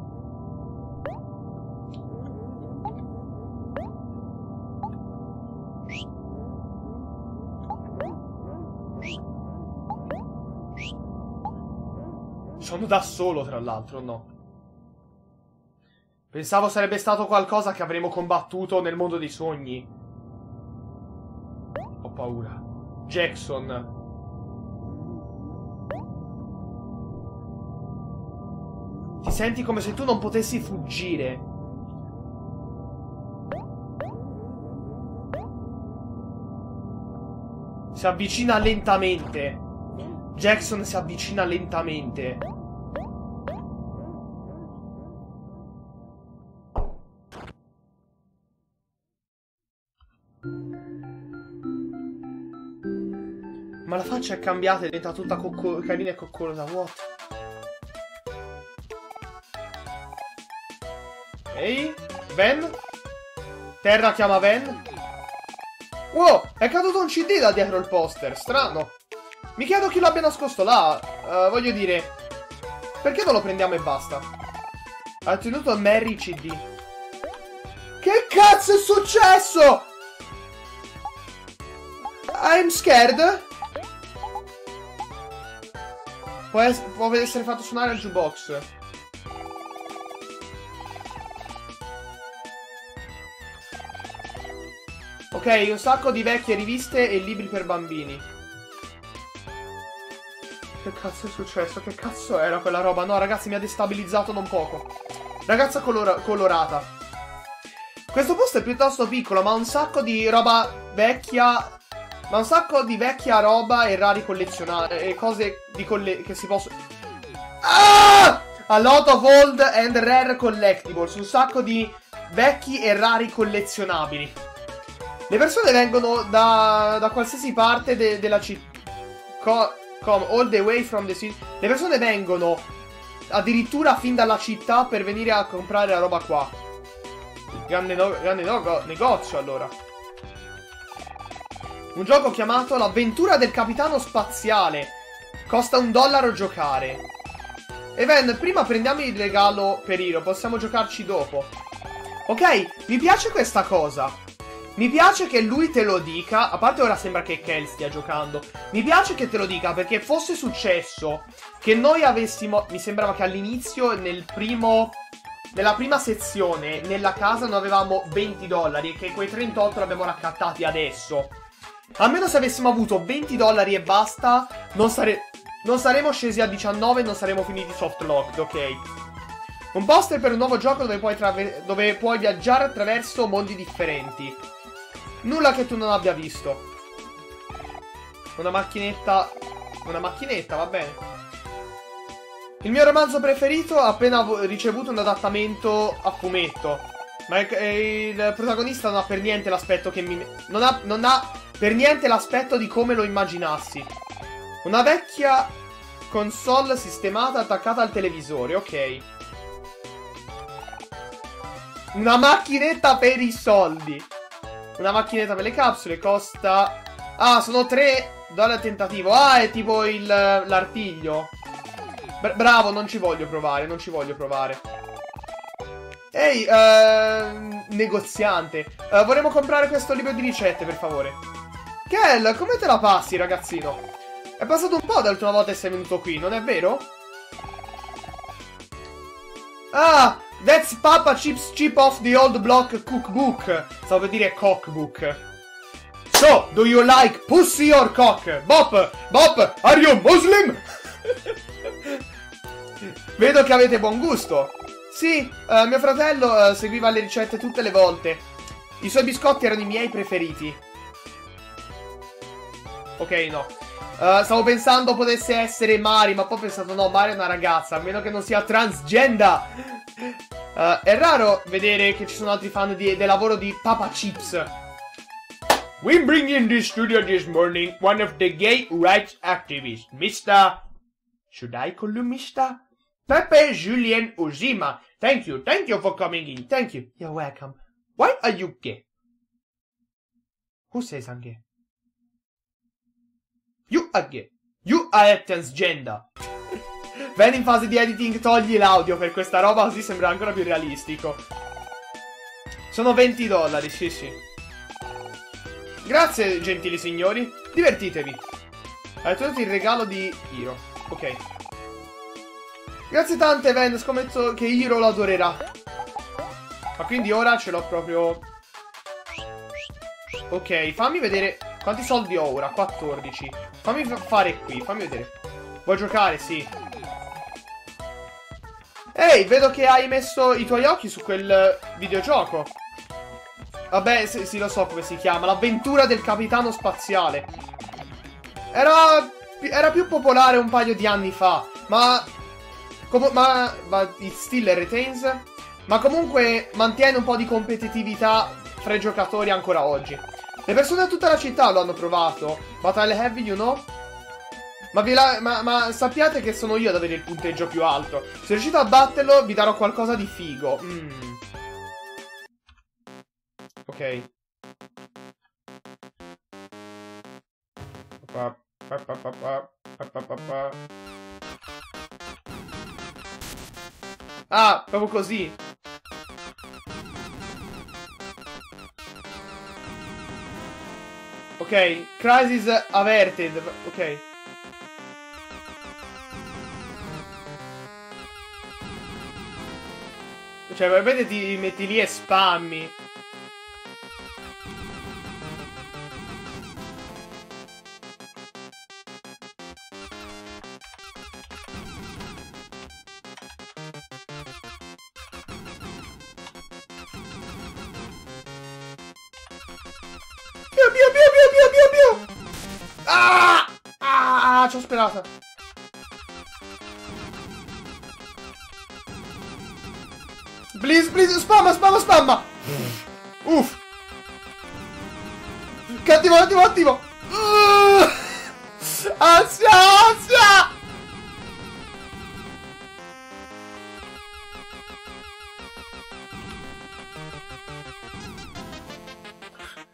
Sono da solo, tra l'altro, no? Pensavo sarebbe stato qualcosa che avremmo combattuto nel mondo dei sogni. Ho paura. Jackson. Ti senti come se tu non potessi fuggire. Si avvicina lentamente. Jackson si avvicina lentamente. Ma la faccia è cambiata, è diventata tutta carina e coccolosa. What? Ehi, Ven? Terra chiama Ven? Wow, è caduto un C D da dietro il poster, strano. Mi chiedo chi l'abbia nascosto là. Uh, voglio dire, perché non lo prendiamo e basta? Ha tenuto Mary C D. Che cazzo è successo? I'm scared. Può, es può essere fatto suonare il jukebox. Ok, un sacco di vecchie riviste e libri per bambini. Che cazzo è successo? Che cazzo era quella roba? No, ragazzi, mi ha destabilizzato non poco. Ragazza colora colorata. Questo posto è piuttosto piccolo, ma ha un sacco di roba vecchia. Ma un sacco di vecchia roba e rari collezionati. E cose di colle che si possono... Ah! A lot of old and rare collectibles. Un sacco di vecchi e rari collezionabili. Le persone vengono da, da qualsiasi parte de, della città. Co come all the way from the city. Le persone vengono addirittura fin dalla città per venire a comprare la roba qua. Grande, no grande no negozio, allora. Un gioco chiamato L'avventura del capitano spaziale. Costa un dollaro giocare. E Ven, prima prendiamo il regalo per Hiro. Possiamo giocarci dopo. Ok, mi piace questa cosa. Mi piace che lui te lo dica. A parte ora sembra che Kel stia giocando. Mi piace che te lo dica, perché fosse successo che noi avessimo... Mi sembrava che all'inizio, nel primo... Nella prima sezione, nella casa, noi avevamo venti dollari. E che quei trentotto li abbiamo raccattati adesso. Almeno se avessimo avuto venti dollari e basta, non, sare... non saremmo scesi a diciannove e non saremmo finiti soft locked, ok? Un poster per un nuovo gioco dove puoi, dove puoi viaggiare attraverso mondi differenti. Nulla che tu non abbia visto. Una macchinetta... Una macchinetta, va bene. Il mio romanzo preferito ha appena ricevuto un adattamento a fumetto. Ma il, il protagonista non ha per niente l'aspetto che mi... Non ha, non ha per niente l'aspetto di come lo immaginassi. Una vecchia console sistemata attaccata al televisore, ok. Una macchinetta per i soldi. Una macchinetta per le capsule costa... Ah, sono tre dollari a tentativo. Ah, è tipo il l'artiglio. Bra bravo, non ci voglio provare, non ci voglio provare. Ehi, uh, negoziante. uh, Vorremmo comprare questo libro di ricette, per favore. Kel, come te la passi, ragazzino? È passato un po' dall'ultima volta che sei venuto qui, non è vero? Ah, that's Papa Chip's chip off the old block cookbook. Stavo per dire cockbook. So, do you like pussy or cock? Bop, Bop, are you Muslim? Vedo che avete buon gusto. Sì, uh, mio fratello uh, seguiva le ricette tutte le volte. I suoi biscotti erano i miei preferiti. Ok, no. Uh, stavo pensando potesse essere Mari, ma poi ho pensato no, Mari è una ragazza, a meno che non sia transgender. Uh, è raro vedere che ci sono altri fan di, del lavoro di Papa Chips. We bring in the studio this morning one of the gay rights activists, mister Should I call you mister Pepe Julien Ozima. Thank you, thank you for coming in, thank you. You're welcome. Why are you gay? Who says I'm gay? You are gay. You are transgender. Ven in fase di editing, togli l'audio per questa roba, così sembra ancora più realistico. Sono venti dollari, sì sì. Grazie, gentili signori. Divertitevi. Avete dato il regalo di Hiro. Ok. Grazie tante, Ven. Scommetto che Hiro lo adorerà. Ma quindi ora ce l'ho proprio... Ok, fammi vedere... Quanti soldi ho ora? quattordici. Fammi fare qui, fammi vedere. Vuoi giocare? Sì. Ehi, vedo che hai messo i tuoi occhi su quel videogioco. Vabbè, sì, sì, lo so come si chiama. L'avventura del capitano spaziale. Era... Era più popolare un paio di anni fa. Ma... Ma... Ma... It still retains. Ma comunque mantiene un po' di competitività fra i giocatori ancora oggi. Le persone da tutta la città lo hanno provato. Battle Heavy, you know? Ma, vi la, ma, ma sappiate che sono io ad avere il punteggio più alto. Se riuscite a batterlo, vi darò qualcosa di figo. Mm. Ok. Ah, proprio così. Ok, crisis averted. Ok. Cioè, veramente ti metti lì e spammi. Pio, pio, pio, pio, pio, pio, pio. Ah! Ah, ci ho sperato. Please, please, spamma, spamma, spamma. Uff. Cattivo, cattivo, cattivo. Uh, ansia, ansia.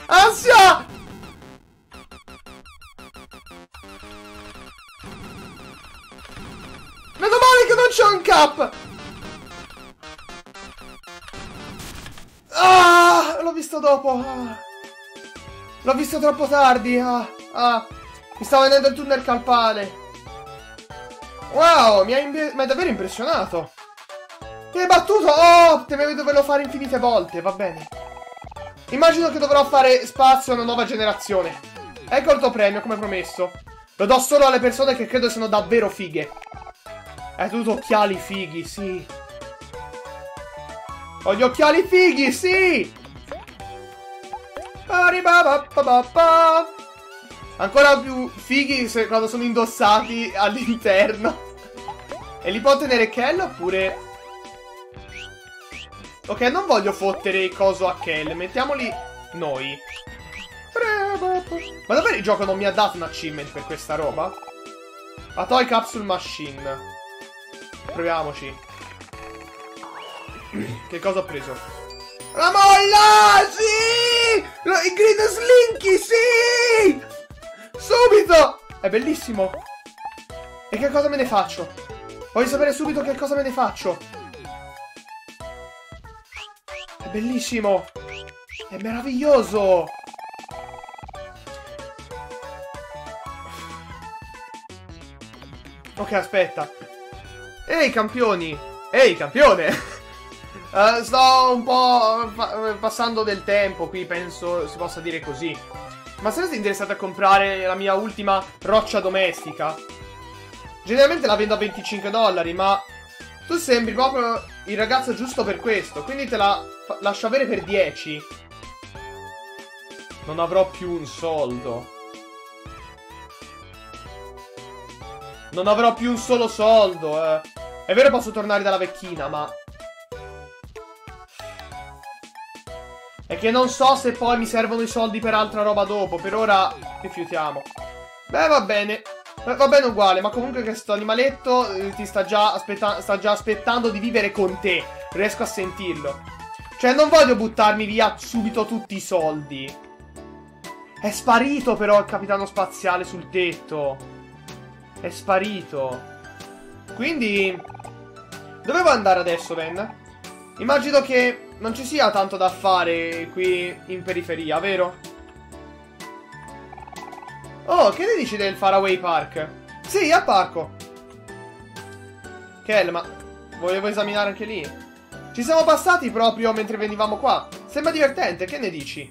Ansia! Meno male che non c'è un cap! Ah! L'ho visto dopo! Ah. L'ho visto troppo tardi! Ah, ah. Mi stava venendo il tunnel carpale! Wow! Mi hai, mi hai davvero impressionato! Mi hai battuto! Oh! Temevo di doverlo fare infinite volte, va bene. Immagino che dovrò fare spazio a una nuova generazione. Ecco il tuo premio, come promesso. Lo do solo alle persone che credo siano davvero fighe. Hai tutto occhiali fighi, sì. Ho gli occhiali fighi, sì! Ancora più fighi se quando sono indossati all'interno. E li può tenere Kel oppure... Ok, non voglio fottere il coso a Kel. Mettiamoli noi. Ma davvero il gioco non mi ha dato un achievement per questa roba? A Toy Capsule Machine. Proviamoci. Che cosa ho preso? La molla! Sì! Il Green Slinky, sì! Subito! È bellissimo. E che cosa me ne faccio? Voglio sapere subito che cosa me ne faccio. È bellissimo. È meraviglioso. Ok, aspetta. Ehi, campioni. Ehi, campione. uh, sto un po' passando del tempo qui, penso si possa dire così. Ma sarete interessati a comprare la mia ultima roccia domestica? Generalmente la vendo a venticinque dollari, ma tu sembri proprio il ragazzo giusto per questo, quindi te la lascio avere per dieci. Non avrò più un soldo. Non avrò più un solo soldo, eh. È vero, posso tornare dalla vecchina, ma... è che non so se poi mi servono i soldi per altra roba dopo. Per ora rifiutiamo. Beh, va bene. Va bene uguale, ma comunque questo animaletto eh, ti sta già, aspetta sta già aspettando di vivere con te. Riesco a sentirlo. Cioè, non voglio buttarmi via subito tutti i soldi. È sparito però il capitano spaziale sul tetto. È sparito. Quindi... dovevo andare adesso, Ren? Immagino che non ci sia tanto da fare qui in periferia, vero? Oh, che ne dici del Faraway Park? Sì, al parco. Kel, ma volevo esaminare anche lì. Ci siamo passati proprio mentre venivamo qua. Sembra divertente, che ne dici?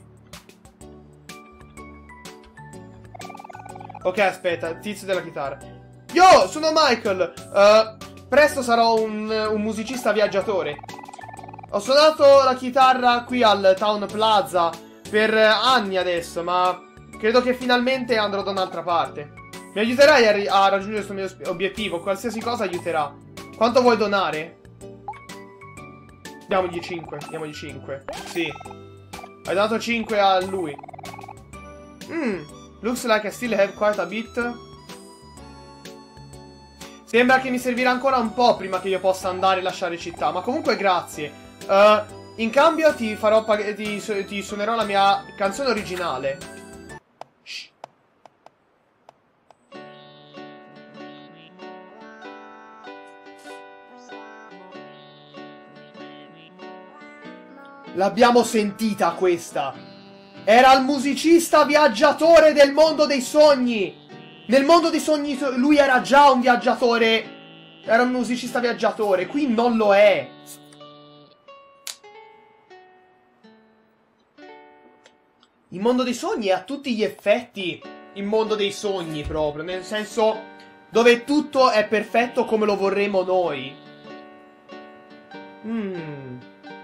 Ok, aspetta, tizio della chitarra. Yo, sono Michael. Uh, presto sarò un, un musicista viaggiatore. Ho suonato la chitarra qui al Town Plaza per anni adesso, ma credo che finalmente andrò da un'altra parte. Mi aiuterai a, a raggiungere questo mio obiettivo? Qualsiasi cosa aiuterà. Quanto vuoi donare? Diamogli cinque, diamogli cinque. Sì. Hai dato cinque a lui. Hmm, looks like I still have quite a bit. Sembra che mi servirà ancora un po' prima che io possa andare e lasciare città. Ma comunque grazie. Uh, in cambio ti farò ti, ti suonerò la mia canzone originale. Shh. L'abbiamo sentita questa. Era il musicista viaggiatore del mondo dei sogni. Nel mondo dei sogni lui era già un viaggiatore. Era un musicista viaggiatore. Qui non lo è. Il mondo dei sogni è a tutti gli effetti il mondo dei sogni proprio. Nel senso dove tutto è perfetto come lo vorremmo noi. Mmm.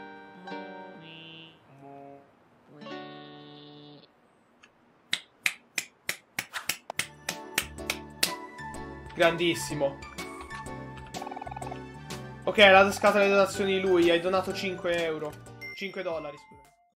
Grandissimo. Ok, la scatola delle donazioni di lui. Hai donato cinque euro. cinque dollari, scusa.